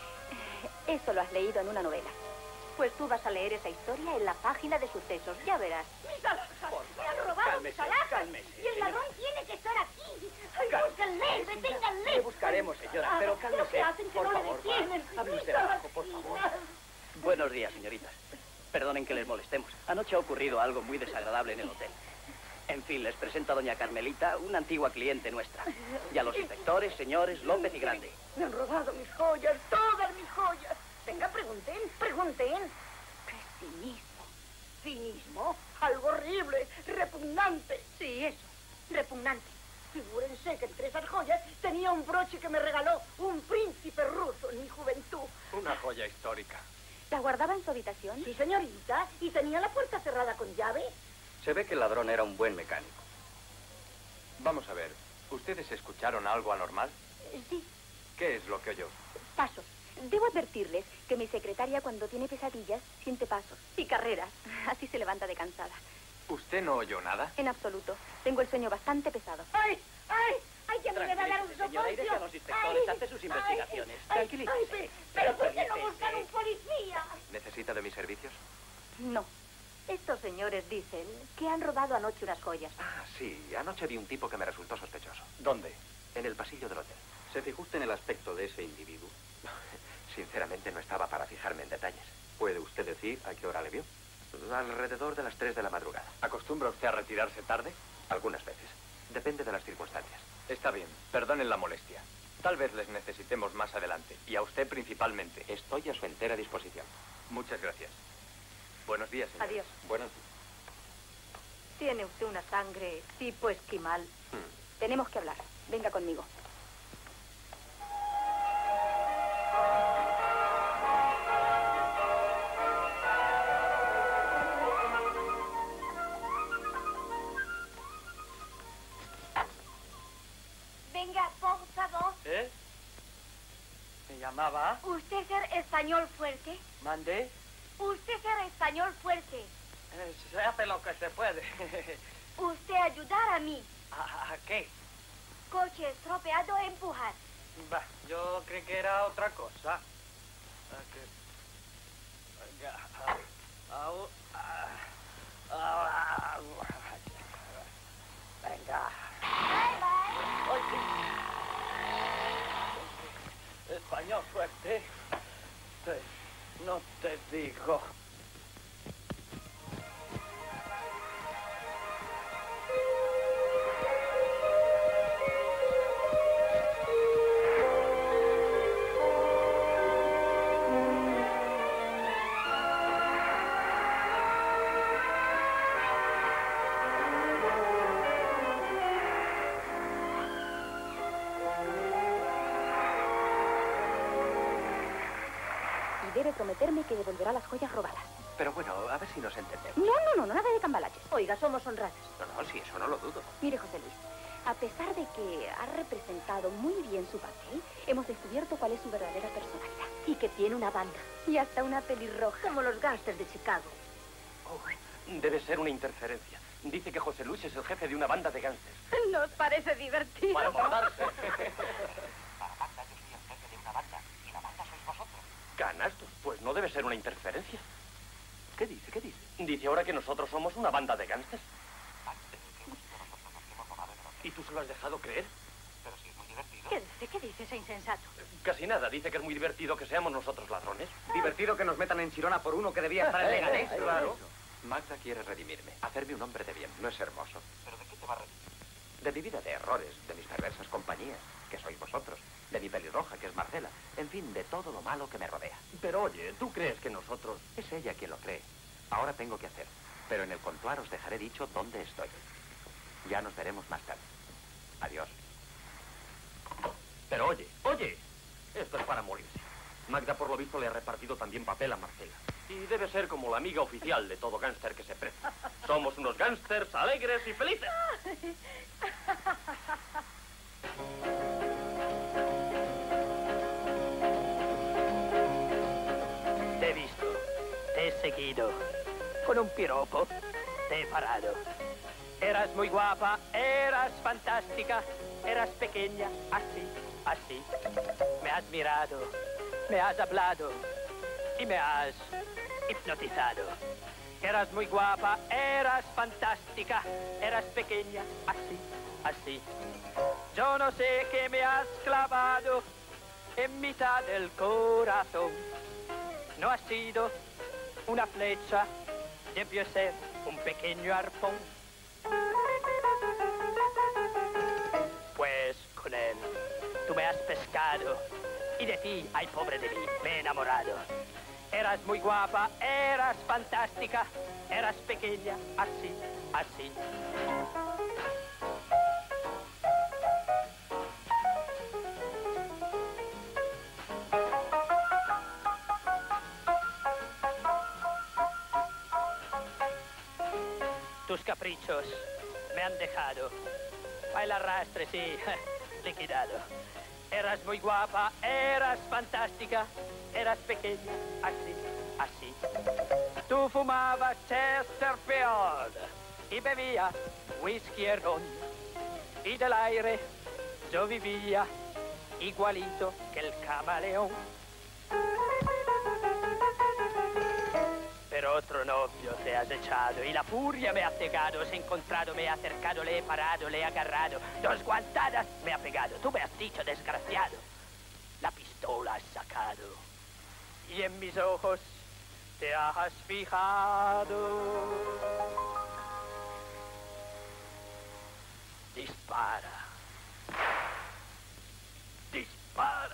Eso lo has leído en una novela. Pues tú vas a leer esa historia en la página de sucesos, ya verás. ¡Mis alhajas! ¡Me han robado mis alhajas! ¡Y el ladrón tiene que estar aquí! ¡Ay, búsquenle! ¡Deténganle! Le buscaremos, señora, pero cálmese. ¿Qué hacen que por no le favor, detienen? hable usted abajo, por favor. Buenos días, señoritas. Perdonen que les molestemos. Anoche ha ocurrido algo muy desagradable en el hotel. En fin, les presento a doña Carmelita, una antigua cliente nuestra. Y a los inspectores, señores López y Grande. Me han robado mis joyas, todas mis joyas. Venga, pregunten. ¡Qué cinismo! ¿Cinismo? Algo horrible, repugnante. Sí, eso, repugnante. Figúrense que entre esas joyas tenía un broche que me regaló un príncipe ruso en mi juventud. Una joya histórica. ¿La guardaba en su habitación? Sí, señorita, y tenía la puerta cerrada con llave. Se ve que el ladrón era un buen mecánico. Vamos a ver, ¿ustedes escucharon algo anormal? Sí, ¿Qué es lo que oyó? pasos. Debo advertirles que mi secretaria cuando tiene pesadillas siente pasos y carreras. Así se levanta de cansada. ¿Usted no oyó nada? En absoluto. Tengo el sueño bastante pesado. ¡Ay! Que me va a dar un Tranquilícese, señora, iré a los inspectores, hace sus investigaciones. Tranquilícese. Pero ¿por qué no buscan un policía? ¿Necesita de mis servicios? No. Estos señores dicen que han robado anoche unas joyas. Ah, sí. Anoche vi un tipo que me resultó sospechoso. ¿Dónde? En el pasillo del hotel. ¿Se fijó usted en el aspecto de ese individuo? Sinceramente no estaba para fijarme en detalles. ¿Puede usted decir a qué hora le vio? Alrededor de las 3 de la madrugada. ¿Acostumbra usted a retirarse tarde? Algunas veces. Depende de las circunstancias. Está bien, perdonen la molestia. Tal vez les necesitemos más adelante, y a usted principalmente. Estoy a su entera disposición. Muchas gracias. Buenos días, señor. Adiós. Buenos días. Tiene usted una sangre tipo esquimal. Tenemos que hablar. Venga conmigo. Venga, por favor. ¿Me llamaba? ¿Usted ser español fuerte? ¿Mandé? ¿Usted ser español fuerte? Se hace lo que se puede. ¿Usted ayudar a mí? ¿A qué? Coche estropeado, empujar. Bah, yo creí que era otra cosa. Venga. Español fuerte. No te digo. Debe prometerme que devolverá las joyas robadas. Pero bueno, a ver si nos entendemos. No, nada de cambalaches. Oiga, somos honradas. No, sí, eso no lo dudo. Mire, José Luis, a pesar de que ha representado muy bien su papel, hemos descubierto cuál es su verdadera personalidad. Y que tiene una banda. Y hasta una pelirroja. Como los gángsters de Chicago. Debe ser una interferencia. Dice que José Luis es el jefe de una banda de gángsters. ¿Nos parece divertido? Para guardarse. Banda, yo soy el jefe de una banda. Y la banda sois vosotros. Canastos, pues no debe ser una interferencia. ¿Qué dice? ¿Qué dice? Dice ahora que nosotros somos una banda de gángsters. ¿Y tú se lo has dejado creer? Pero si es muy divertido. ¿Qué dice ese insensato? Casi nada. Dice que es muy divertido que seamos nosotros ladrones. Divertido que nos metan en Chirona por uno que debía estar en Leganés. Claro. Magda quiere redimirme, hacerme un hombre de bien. ¿No es hermoso? ¿Pero de qué te va a redimir? De mi vida de errores, de mis perversas compañías, que sois vosotros, de mi pelirroja, que es Marcela, en fin, de todo lo malo que me rodea. Pero oye, ¿tú crees que nosotros...? Es ella quien lo cree. Ahora tengo que hacer. Pero en el contuar os dejaré dicho dónde estoy. Ya nos veremos más tarde. Adiós. Pero oye, esto es para morirse. Magda, por lo visto, le ha repartido también papel a Marcela. Y debe ser como la amiga oficial de todo gángster que se presta. Somos unos gángsters alegres y felices. Te he visto, te he seguido. Con un piropo te he parado. Eras muy guapa, eras fantástica, eras pequeña, así, así. Me has mirado, me has hablado y me has hipnotizado. Eras muy guapa, eras fantástica, eras pequeña, así, así. Yo no sé qué me has clavado en mitad del corazón. No ha sido una flecha, debió ser un pequeño arpón. Pues con él tú me has pescado y de ti, ay pobre de mí, me he enamorado. Eras muy guapa, eras fantástica, eras pequeña, así, así. Tus caprichos me han dejado. Al arrastre, sí, liquidado. Eras muy guapa, eras fantástica, eras pequeña, así, así. Tú fumabas Chesterfield y bebías whisky y ron. Y del aire yo vivía igualito que el camaleón. Pero otro novio te has echado y la furia me ha cegado. Os he encontrado, me he acercado, le he parado, le he agarrado. 2 guantadas me ha pegado. Tú me has dicho, desgraciado. La pistola has sacado y en mis ojos te has fijado. Dispara. Dispara.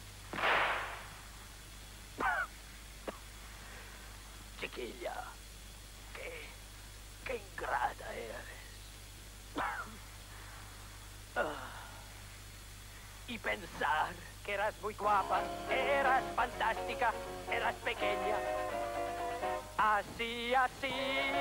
Chiquilla, qué ingrata eres. Y pensar que eras muy guapa, eras fantástica, eras pequeña. Así, así.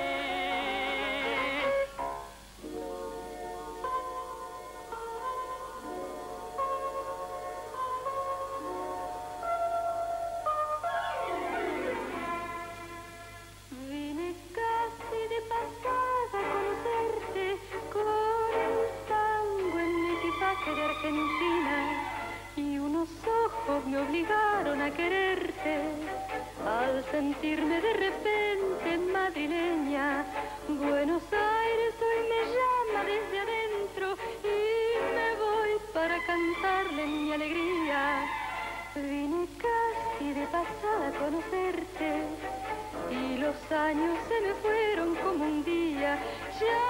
Vine casi de pasada a conocerte con un tango en mi equipaje de Argentina y unos ojos me obligaron a quererte al sentirme de repente madrileña. Buenos Aires hoy me llama desde adentro y me voy para cantarle en mi alegría. Vine casi de pasada a conocerte y los años se me fueron como un día. Ya,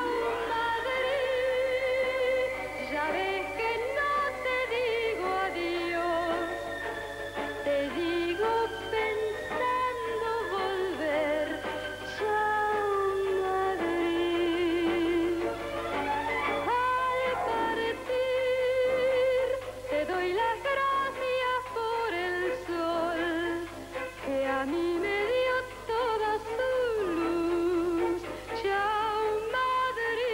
Madrid, ya ves que no te digo adiós, te digo pensando volver. Chao, Madrid. Al partir te doy las gracias por el sol que a mí me dio toda su luz. Chao, Madrid.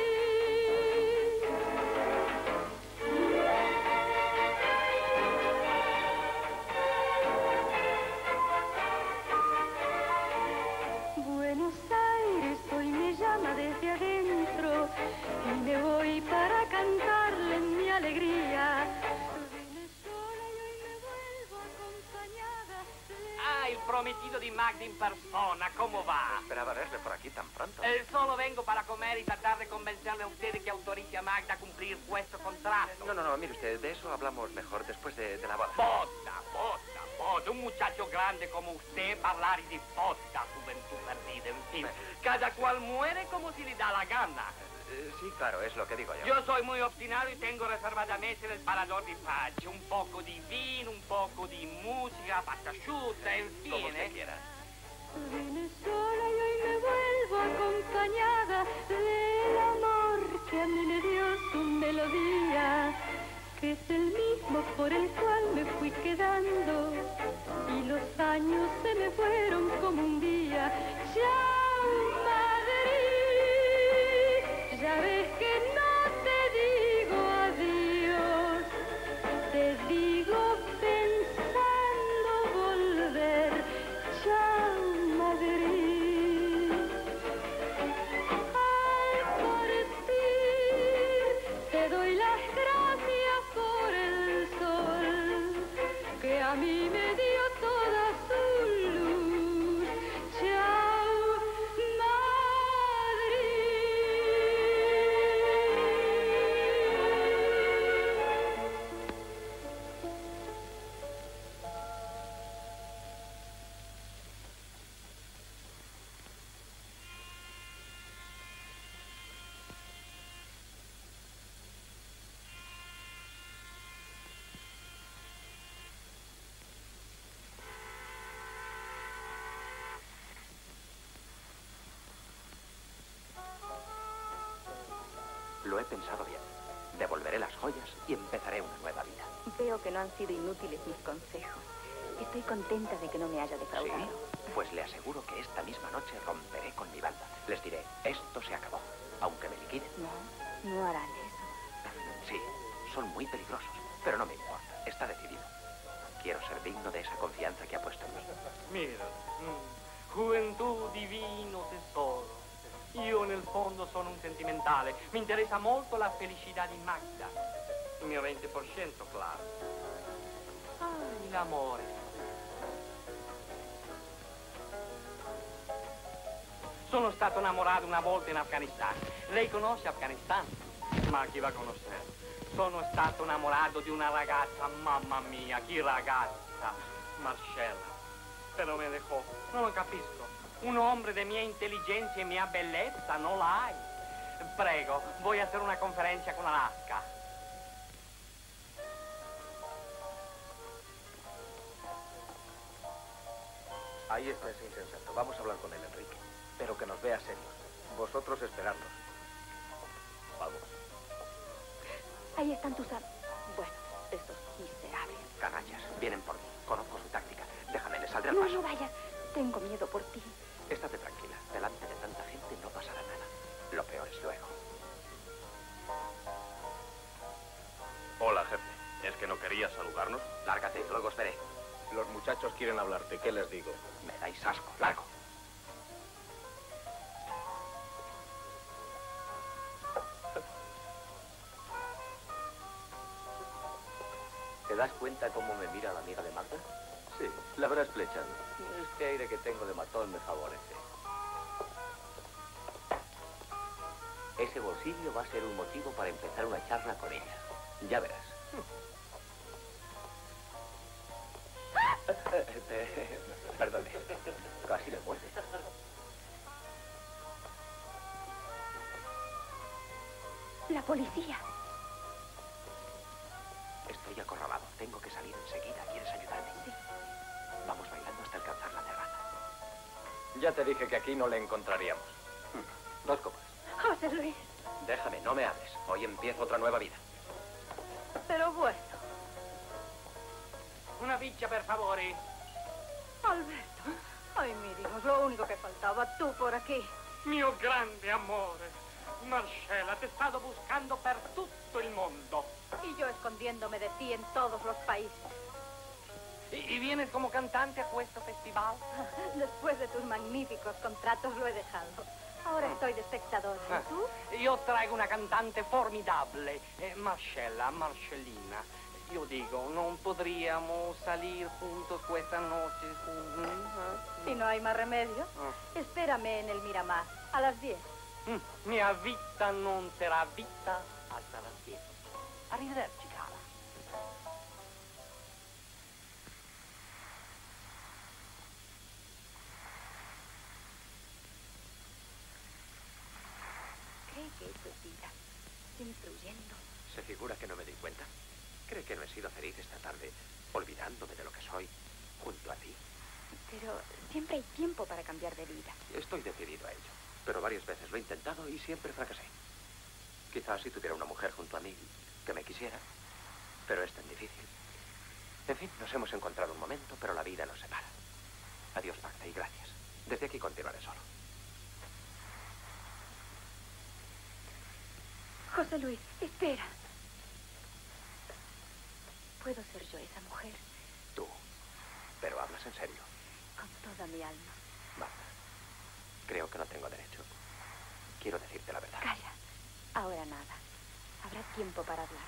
Buenos Aires hoy me llama desde adentro y me voy para cantarle en mi alegría. Vine sola y hoy me vuelvo acompañada. Ah, el prometido di Magda in persona, ¿cómo va? Esperaba verle por aquí tan pronto. Solo vengo para comer y tratar de convencerle a usted que autorice a Magda a cumplir vuestro contrato. No, mire usted, de eso hablamos mejor después de la boda. Boda. puede un muchacho grande como usted hablar de posta, juventud perdida, en fin. Cada cual muere como si le da la gana. Sí, claro, es lo que digo yo. Yo soy muy obstinado y tengo reservadamente en el parador de pace un poco de vino, un poco de música, pasta asciutta, en fin. Como usted quiera. Vine sola y hoy me vuelvo acompañada del amor que a mí me dio su melodía, que es el mismo por el cual me fui quedando y los años se me fueron como un día. Chao, Madrid, ya ves que no te digo adiós, te digo pensando volver. Chao, Madrid. Al partir te doy las gracias por el sol que a mí me dio toda su luz. Chao, Madrid. Lo he pensado bien. Devolveré las joyas y empezaré una nueva vida. Veo que no han sido inútiles mis consejos. Estoy contenta de que no me haya defraudado. ¿Sí? Pues le aseguro que esta misma noche romperé con mi banda. Les diré, esto se acabó, aunque me liquiden. No harán eso. Sí, son muy peligrosos, pero no me importa, está decidido. Quiero ser digno de esa confianza que ha puesto en mí. Mira, juventud, divino tesoro. Io nel fondo sono un sentimentale. Mi interessa molto la felicità di Magda. Il mio 20%, claro. L'amore. Sono stato innamorato una volta in Afghanistan. Lei conosce Afghanistan? Ma chi va a conoscere? Sono stato innamorato di una ragazza, mamma mia, che ragazza. Marcella. Pero me dejó. Non lo capisco. Un hombre de mi inteligencia y mi belleza no la hay. Prego, voy a hacer una conferencia con Alaska. Ahí está ese insensato. Vamos a hablar con él, Enrique. Pero que nos vea serios. Vosotros esperadnos. Vamos. Ahí están tus Bueno, esos miserables. Canallas, vienen por mí. Conozco su táctica. Déjame, le saldré al No, paso. no vayas. Tengo miedo por ti. Estate tranquila. Delante de tanta gente no pasará nada. Lo peor es luego. Hola, jefe. ¿Es que no querías saludarnos? Lárgate, luego os veré. Los muchachos quieren hablarte. ¿Qué les digo? Me dais asco. Largo. ¿Te das cuenta cómo me mira la amiga de Magda? Sí, la verás flechando. Este aire que tengo de matón me favorece. Ese bolsillo va a ser un motivo para empezar una charla con ella. Ya verás. Perdone. Casi me muerde. La policía. Estoy acorralado. Tengo que salir enseguida. ¿Quieres ayudarme? Sí. Vamos bailando hasta alcanzar la terraza. Ya te dije que aquí no le encontraríamos. 2 copas. José Luis. Déjame, no me hables. Hoy empiezo otra nueva vida. Pero bueno. Una piccia, per favore. Alberto. Ay, mi Dios, lo único que faltaba, tú por aquí. Mio grande amore. Marcella, te he estado buscando per tutto il mondo. Y yo escondiéndome de ti en todos los países. ¿Y vienes como cantante a questo festival? Después de tus magníficos contratos lo he dejado. Ahora estoy de espectadora. ¿Y tú? Io traigo una cantante formidable, Marcella, Marcellina. Io digo, non potremmo salir juntos questa noche. Si no hay más remedio, espérame en el Miramar a las 10. Mia vita non sarà vita hasta las 10. Arrivederci, cara. que eso es vida. Siempre huyendo. ¿Se figura que no me di cuenta? ¿Cree que no he sido feliz esta tarde, olvidándome de lo que soy, junto a ti? Pero siempre hay tiempo para cambiar de vida. Estoy decidido a ello, pero varias veces lo he intentado y siempre fracasé. Quizás si tuviera una mujer junto a mí que me quisiera, pero es tan difícil. En fin, nos hemos encontrado un momento, pero la vida nos separa. Adiós, Magda, y gracias. Desde aquí continuaré solo. José Luis, espera. ¿Puedo ser yo esa mujer? Tú. Pero hablas en serio. Con toda mi alma. Magda, creo que no tengo derecho. Quiero decirte la verdad. Calla. Ahora nada. Habrá tiempo para hablar.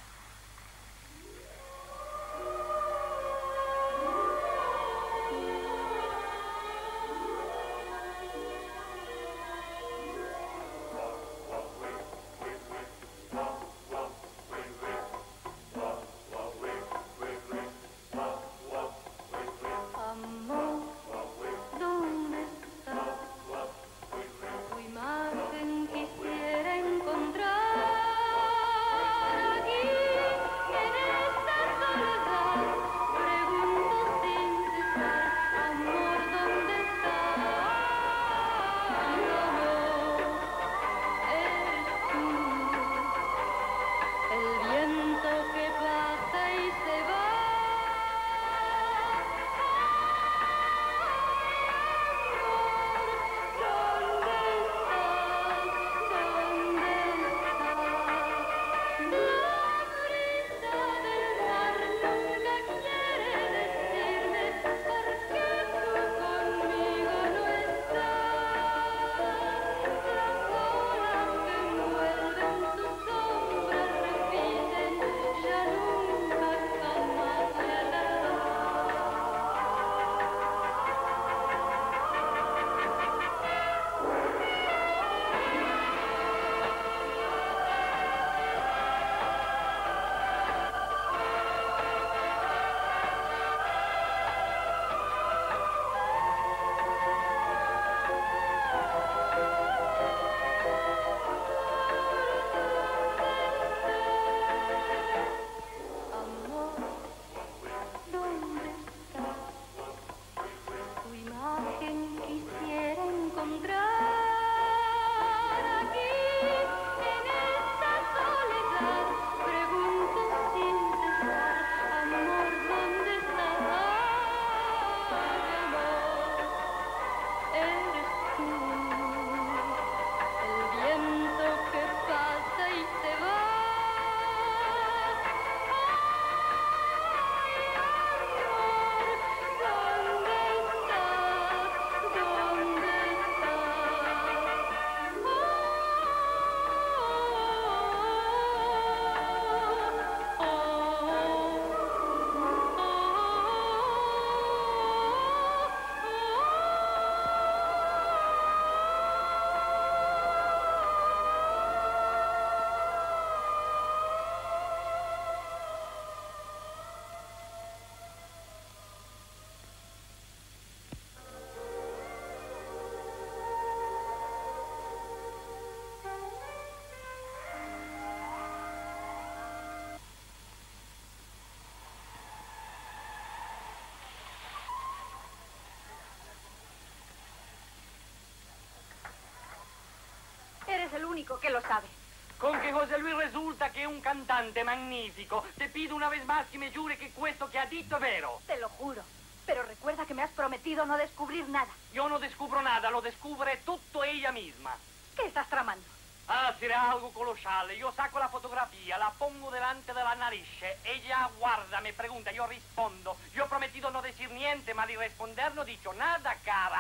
Eres el único que lo sabe. Con que José Luis resulta que è un cantante magnifico. Te pido una vez más que me jure que questo que ha dicho è vero. Te lo juro. Pero recuerda que me has prometido no descubrir nada. Yo no descubro nada, lo descubre tutto ella misma. ¿Qué estás tramando? Ah, será algo colossale. Io sacco la fotografia, la pongo delante della narice. Ella guarda, me pregunta, yo rispondo. Yo he prometido no decir niente, ma di risponder no dicho nada, cara.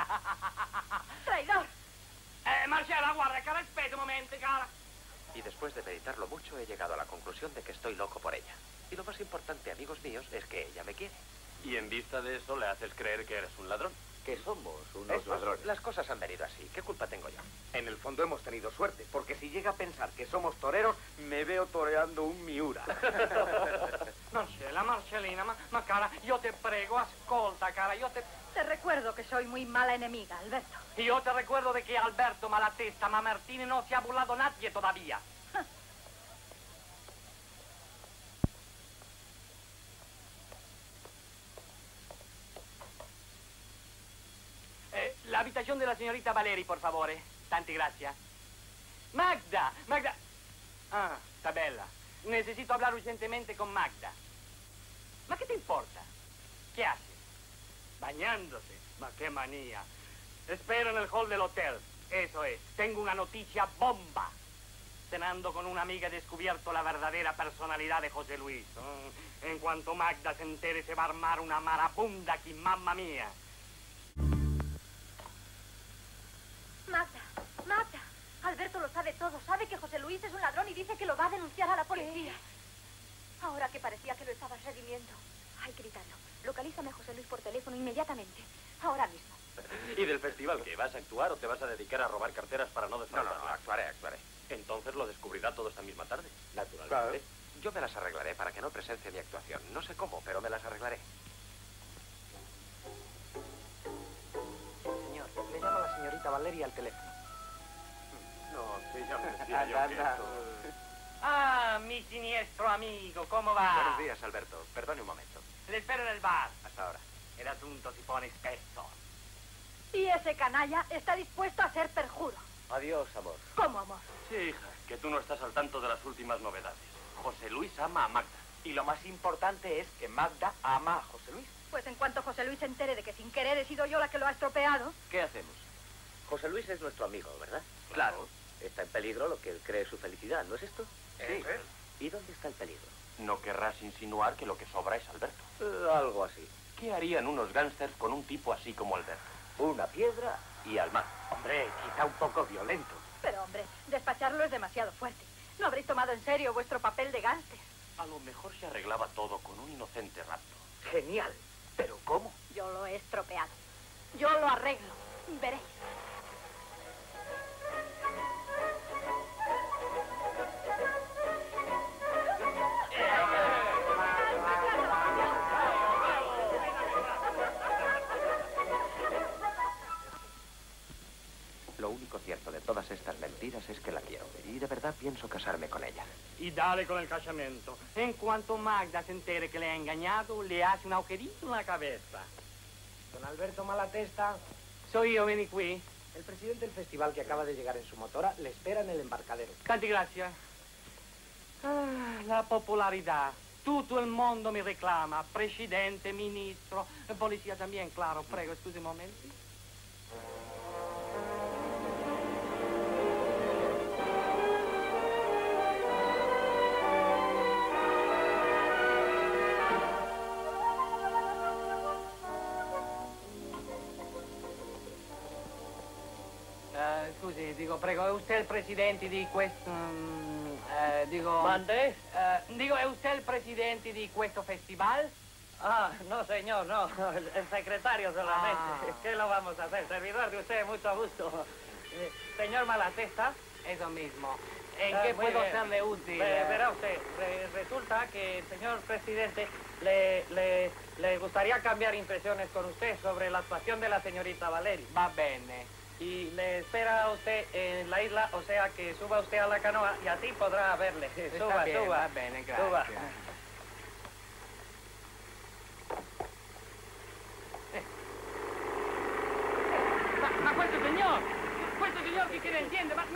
¡Traidor! Marcela, guarda, cara, espera un momento, cara. Y después de meditarlo mucho, he llegado a la conclusión de que estoy loco por ella. Y lo más importante, amigos míos, es que ella me quiere. Y en vista de eso, le haces creer que eres un ladrón. Que somos unos ladrones. Las cosas han venido así. ¿Qué culpa tengo yo? En el fondo hemos tenido suerte, porque si llega a pensar que somos toreros, me veo toreando un Miura. Marcela, Marcellina, ma cara, io te prego, ascolta, cara, io te... Te recuerdo que soy muy mala enemiga, Alberto. Io te recuerdo de que Alberto Malatesta, ma Martini no se ha burlado nadie todavía. La habitación de la señorita Valeri, por favore. Tanti gracias. Magda, Magda. Ah, está bella. Necesito hablar urgentemente con Magda. ¿Ma qué te importa? ¿Qué haces? Bañándose. Ma qué manía. Espero en el hall del hotel. Eso es. Tengo una noticia bomba. Cenando con una amiga he descubierto la verdadera personalidad de José Luis. En cuanto Magda se entere, se va a armar una marabunda aquí, mamma mía. Magda, Magda. Alberto lo sabe todo. Sabe que José Luis es un ladrón y dice que lo va a denunciar a la policía. ¿Qué? Ahora que parecía que lo estabas redimiendo. Hay que gritarlo. Localízame a José Luis por teléfono inmediatamente. Ahora mismo. ¿Y del festival qué? ¿Vas a actuar o te vas a dedicar a robar carteras para no defraudarlas? No, actuaré. Entonces lo descubrirá todo esta misma tarde. Naturalmente. Claro. Yo me las arreglaré para que no presencie mi actuación. No sé cómo, pero me las arreglaré. Señor, le llama la señorita Valeria al teléfono. No, sí, ya me decía yo que esto... Ah, mi siniestro amigo, ¿cómo va? Buenos días, Alberto. Perdone un momento. Le espero en el bar. Hasta ahora. El asunto se pone espeso. Y ese canalla está dispuesto a ser perjuro. Adiós, amor. ¿Cómo, amor? Sí, hija, que tú no estás al tanto de las últimas novedades. José Luis ama a Magda. Y lo más importante es que Magda ama a José Luis. Pues en cuanto José Luis se entere de que sin querer he sido yo la que lo ha estropeado... ¿Qué hacemos? José Luis es nuestro amigo, ¿verdad? Claro. Está en peligro lo que él cree su felicidad, ¿no es esto? Sí. ¿Y dónde está el peligro? No querrás insinuar que lo que sobra es Alberto. Algo así. ¿Qué harían unos gángsters con un tipo así como Alberto? Una piedra y al mar. Hombre, quizá un poco violento. Pero, hombre, despacharlo es demasiado fuerte. ¿No habréis tomado en serio vuestro papel de gángster? A lo mejor se arreglaba todo con un inocente rapto. Genial. ¿Pero cómo? Yo lo he estropeado. Yo lo arreglo. Veréis. Lo único cierto de todas estas mentiras es que la quiero. Y de verdad pienso casarme con ella. Y dale con el casamiento. En cuanto Magda se entere que le ha engañado, le hace un agujerito en la cabeza. Don Alberto Malatesta, Soy yo, vení qui. el presidente del festival que acaba de llegar en su motora le espera en el embarcadero. Tanti gracias. Ah, la popularidad. Tutto il mondo mi reclama. Presidente, ministro, policía también, claro. Prego, scusi un momento. Scusi, dico, prego, è usted il presidente di questo... dico... ¿Mande? Digo, ¿es usted el presidente de questo festival? Ah, no, señor, no. El secretario solamente. Ah. ¿Qué lo vamos a hacer? Servidor de usted, mucho gusto. Señor Malatesta. Eso mismo. ¿En Ah, qué muy puedo bien. serle útil? Verá usted, resulta que el señor presidente le gustaría cambiar impresiones con usted sobre la actuación de la señorita Valeri. Va bene. Y le espera a usted en la isla, o sea que suba usted a la canoa y así podrá verle. Está bien, Suba. va bene, gracias. Suba. Ma questo signor che ne entiende? Ma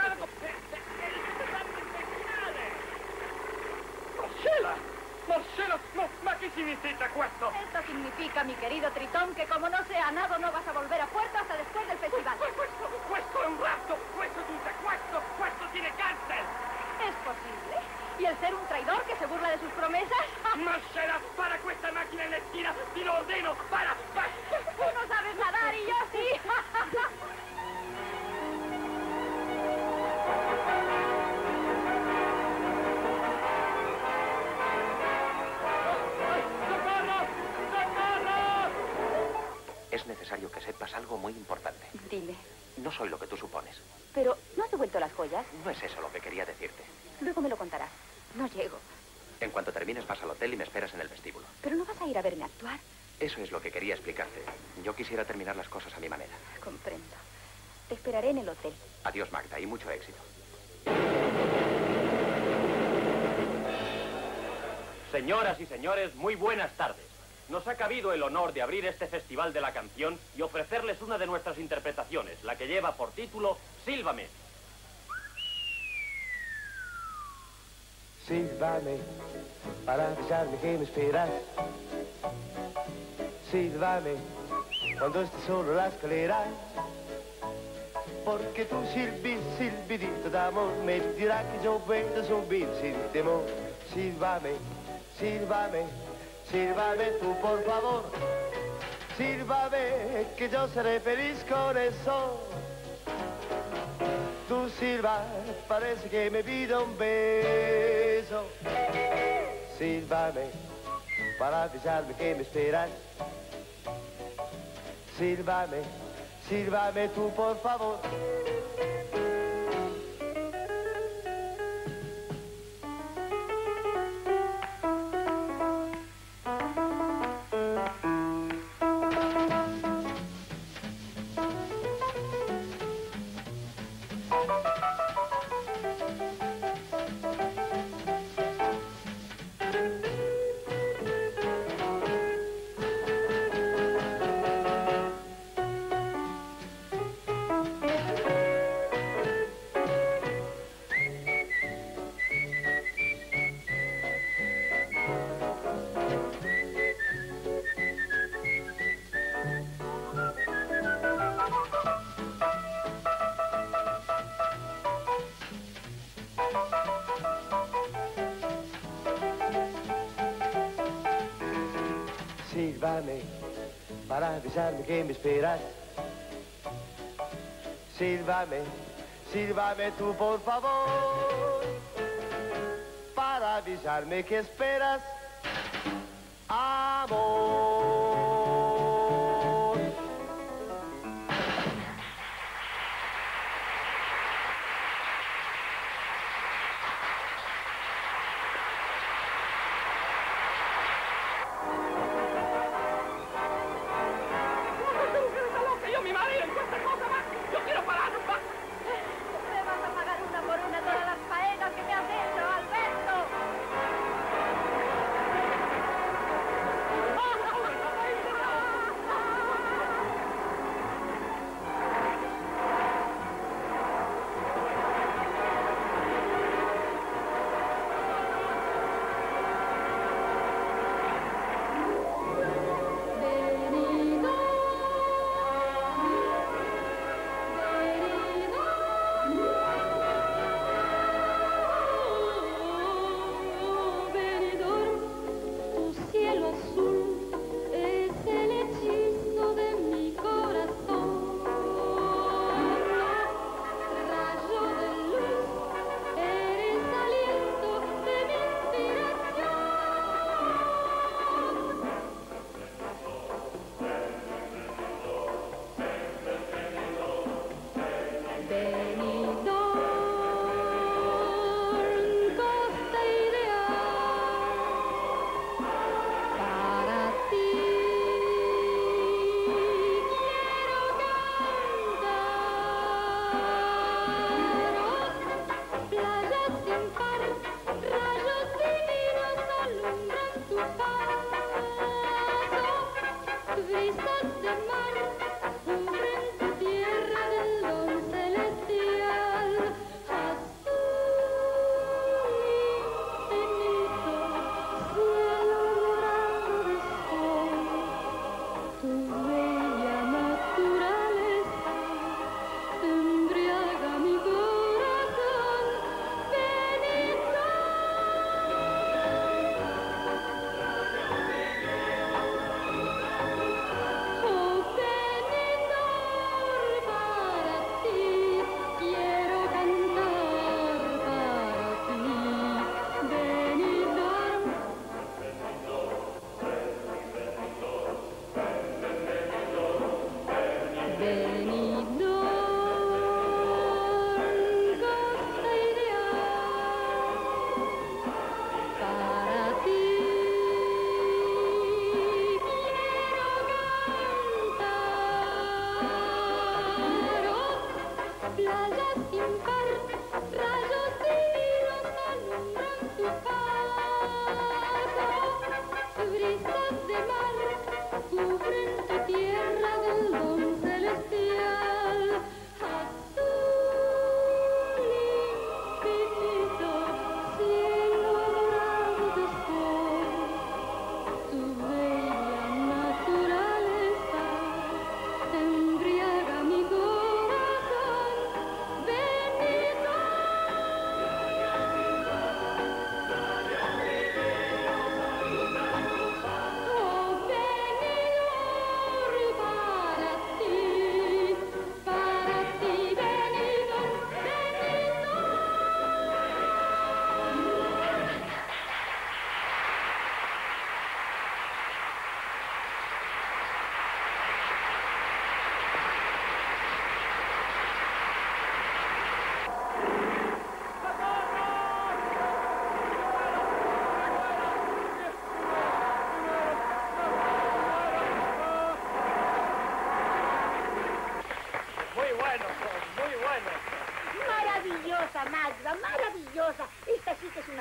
Marcela, no, ma che significa questo? Esto significa, mi querido Tritón, que como no sea nada, no vas a volver a puerto hasta después del festival. Questo è un ratto, questo dice, questo tiene cárcel. ¿Es posible? ¿Y el ser un traidor que se burla de sus promesas? Marcela, para questa macchina en la esquina, te lo ordeno, para. Tú no sabes nadar y yo sí. Es necesario que sepas algo muy importante. Dime. No soy lo que tú supones. Pero, ¿no has devuelto las joyas? No es eso lo que quería decirte. Luego me lo contarás. No llego. En cuanto termines, vas al hotel y me esperas en el vestíbulo. Pero no vas a ir a verme actuar. Eso es lo que quería explicarte. Yo quisiera terminar las cosas a mi manera. Comprendo. Te esperaré en el hotel. Adiós, Magda, y mucho éxito. Señoras y señores, muy buenas tardes. Nos ha cabido el honor de abrir este Festival de la Canción y ofrecerles una de nuestras interpretaciones, la que lleva por título Sílvame. Sílvame para avisarme que me esperas. Sílvame cuando estés solo en la escalera. Porque tu silbidito de amor me dirá que yo puedo subir sin temor. Sílvame, sílvame, sílvame tú por favor. Sílvame que yo seré feliz con eso. Tu silba parece que me pide un beso. Sílvame para avisarme que me esperas. Sílvame, sílvame tú por favor. Sílvame para avisarme que me esperas. Sílvame, sílvame tú por favor, para avisarme que esperas, amor.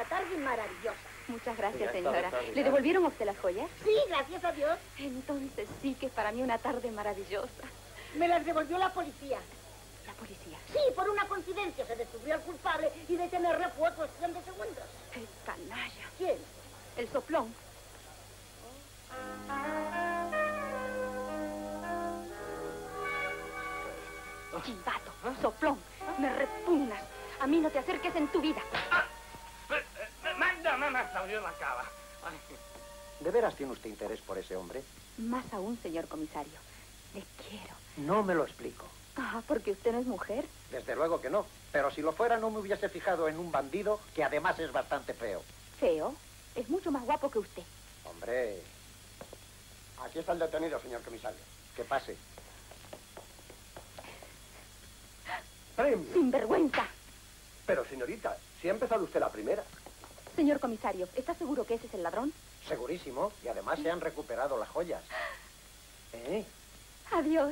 tarde maravillosa. Muchas gracias, señora. ¿Le devolvieron a usted las joyas? Sí, gracias a Dios. Entonces sí que es para mí una tarde maravillosa. Me las devolvió la policía. ¿La policía? Sí, por una coincidencia se descubrió al culpable y detenerle fue cuestión de segundos. ¡Qué canalla! ¿Quién? El soplón. Chivato, soplón, me repugnas. A mí no te acerques en tu vida. Magda, me aplaudió la cava. ¿De veras tiene usted interés por ese hombre? Más aún, señor comisario. Le quiero. No me lo explico. Ah, ¿porque usted no es mujer? Desde luego que no. Pero si lo fuera, no me hubiese fijado en un bandido que además es bastante feo. ¿Feo? Es mucho más guapo que usted. Hombre. Aquí está el detenido, señor comisario. Que pase. ¡Premio! ¡Sinvergüenza! Pero, señorita, si ha empezado usted la primera. Señor comisario, ¿está seguro que ese es el ladrón? Segurísimo. Y además se han recuperado las joyas. Adiós.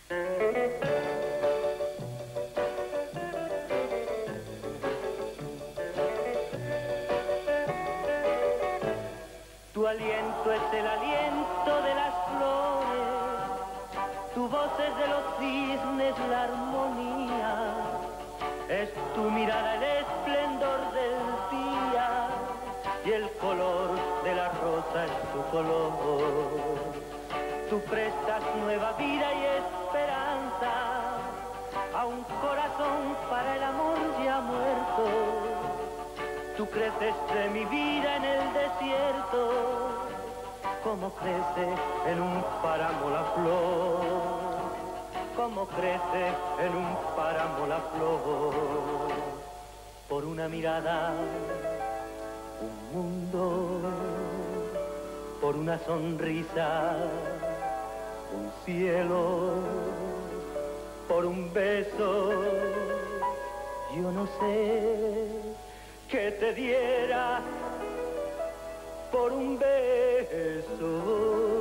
Tu aliento es el aliento de las flores, tu voz es de los cisnes la armonía, es tu mirada el esplendor del día y el color de la rosa es tu color. Tú prestas nueva vida y esperanza a un corazón para el amor ya muerto. Tú creces de mi vida en el desierto, como crece en un páramo la flor, como crece en un páramo la flor. Por una mirada, un mundo, por una sonrisa, un cielo, por un beso, yo no sé qué te diera por un beso.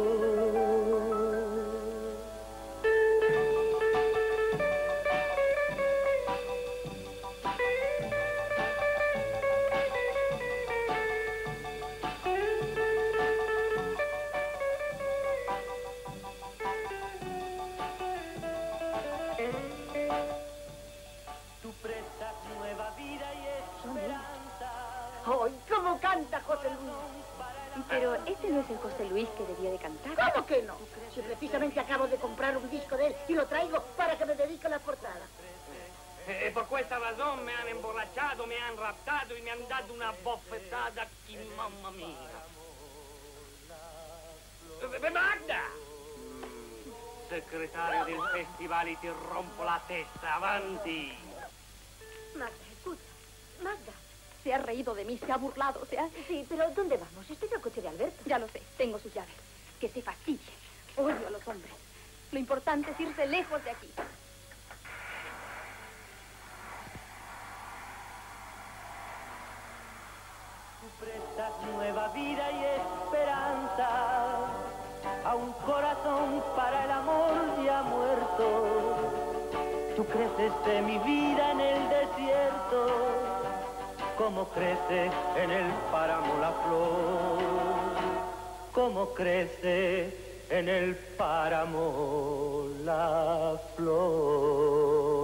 Tú prestas nueva vida y esperanza. ¡Ay, cómo canta José Luis! Pero ese no es el José Luis que debía de cantar. ¿Cómo que no? Si precisamente acabo de comprar un disco de él y lo traigo para que me dedique a la portada. Por questa razón me han emborrachado, me han raptado y me han dado una bofetada que mamma mia. Magda! Segretario del festival y ti rompo la testa, avanti. Magda, escucha. Magda. Se ha reído de mí, se ha burlado, Sí, pero ¿dónde vamos? Este es el coche de Alberto. Ya lo sé, tengo sus llaves. Que se fastidie. Odio a los hombres. Lo importante es irse lejos de aquí. Tú prestas nueva vida y esperanza a un corazón para el amor ya muerto. Tú creces de mi vida en el desierto, como crece en el páramo la flor, como crece en el páramo la flor.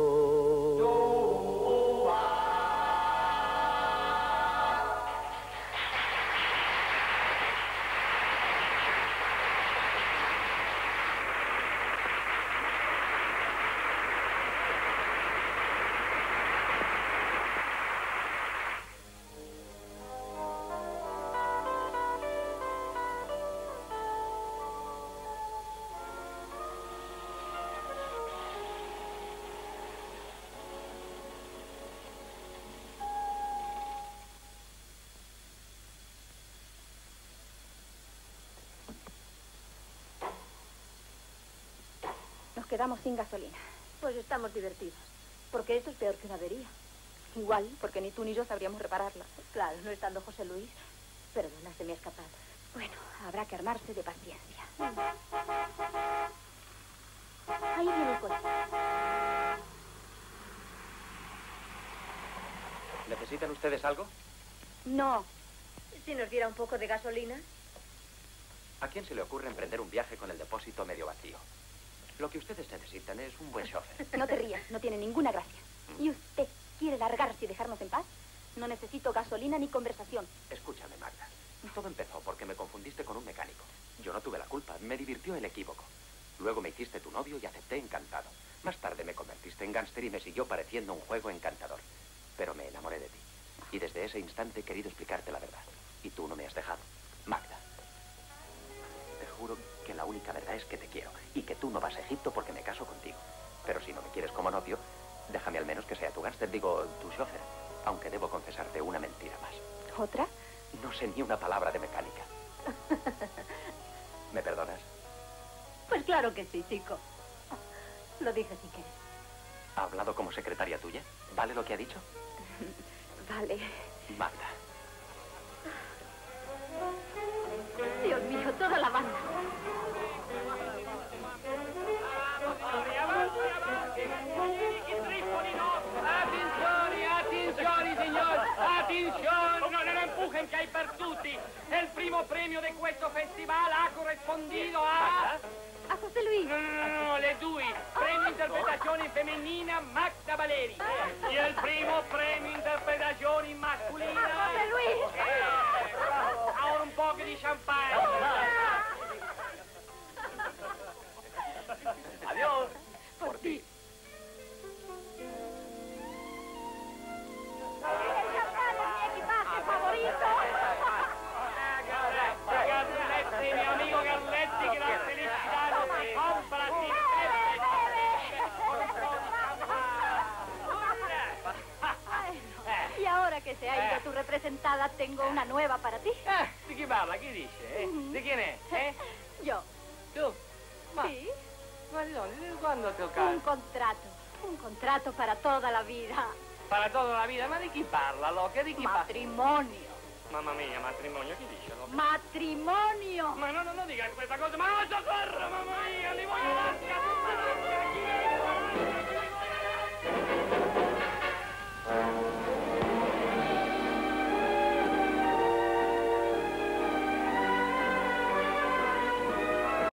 Nos quedamos sin gasolina. Pues estamos divertidos. Porque esto es peor que una avería. Igual, porque ni tú ni yo sabríamos repararla. Claro, no estando José Luis. Perdona, se me ha escapado. Bueno, habrá que armarse de paciencia. Ahí viene el coche. ¿Necesitan ustedes algo? No. Si nos diera un poco de gasolina. ¿A quién se le ocurre emprender un viaje con el depósito medio vacío? Lo que ustedes necesitan es un buen chofer. No te rías, no tiene ninguna gracia. ¿Y usted quiere largarse y dejarnos en paz? No necesito gasolina ni conversación. Escúchame, Magda. Todo empezó porque me confundiste con un mecánico. Yo no tuve la culpa, me divirtió el equívoco. Luego me hiciste tu novio y acepté encantado. Más tarde me convertiste en gángster y me siguió pareciendo un juego encantador. Pero me enamoré de ti. Y desde ese instante he querido explicarte la verdad. Y tú no me has dejado. Magda, te juro que la única verdad es que te quiero. Y que tú no vas a Egipto porque me caso contigo. Pero si no me quieres como novio, déjame al menos que sea tu gángster, digo, tu chofer. Aunque debo confesarte una mentira más. ¿Otra? No sé ni una palabra de mecánica. ¿Me perdonas? Pues claro que sí, chico. Lo dije sin querer. ¿Ha hablado como secretaria tuya? ¿Vale lo que ha dicho? Vale. Magda. Dios mío, toda la banda. Attenzione, signor! Attenzione! No, non empujen, che hay per tutti! El primo premio de questo festival ha correspondido a... ¿A José Luis? No, le due. Premio interpretazione femminina Magda Valeri. Y el primo premio interpretazione masculina... ¡A José Luis! Ahora un poco di champagne. Adiós. Por ti. ¡Equipaje favorito! Garletti, mi amigo Garletti, que la felicidad no se compra, Y ahora que se ha ido tu representada, tengo una nueva para ti. Di chi parla? Chi dice? Di chi è? Yo. Tu? Ma, Sí. ma di dove? Di quando tocca? Un contrato. Un contrato para toda la vida. Para toda la vida? Ma di chi parla, Loca? Di chi parla? Matrimonio. Mamma mia, matrimonio, chi dice, Loca? Matrimonio. Ma no dica questa cosa, ma non soccorro, mamma mia, li voglio lasciare!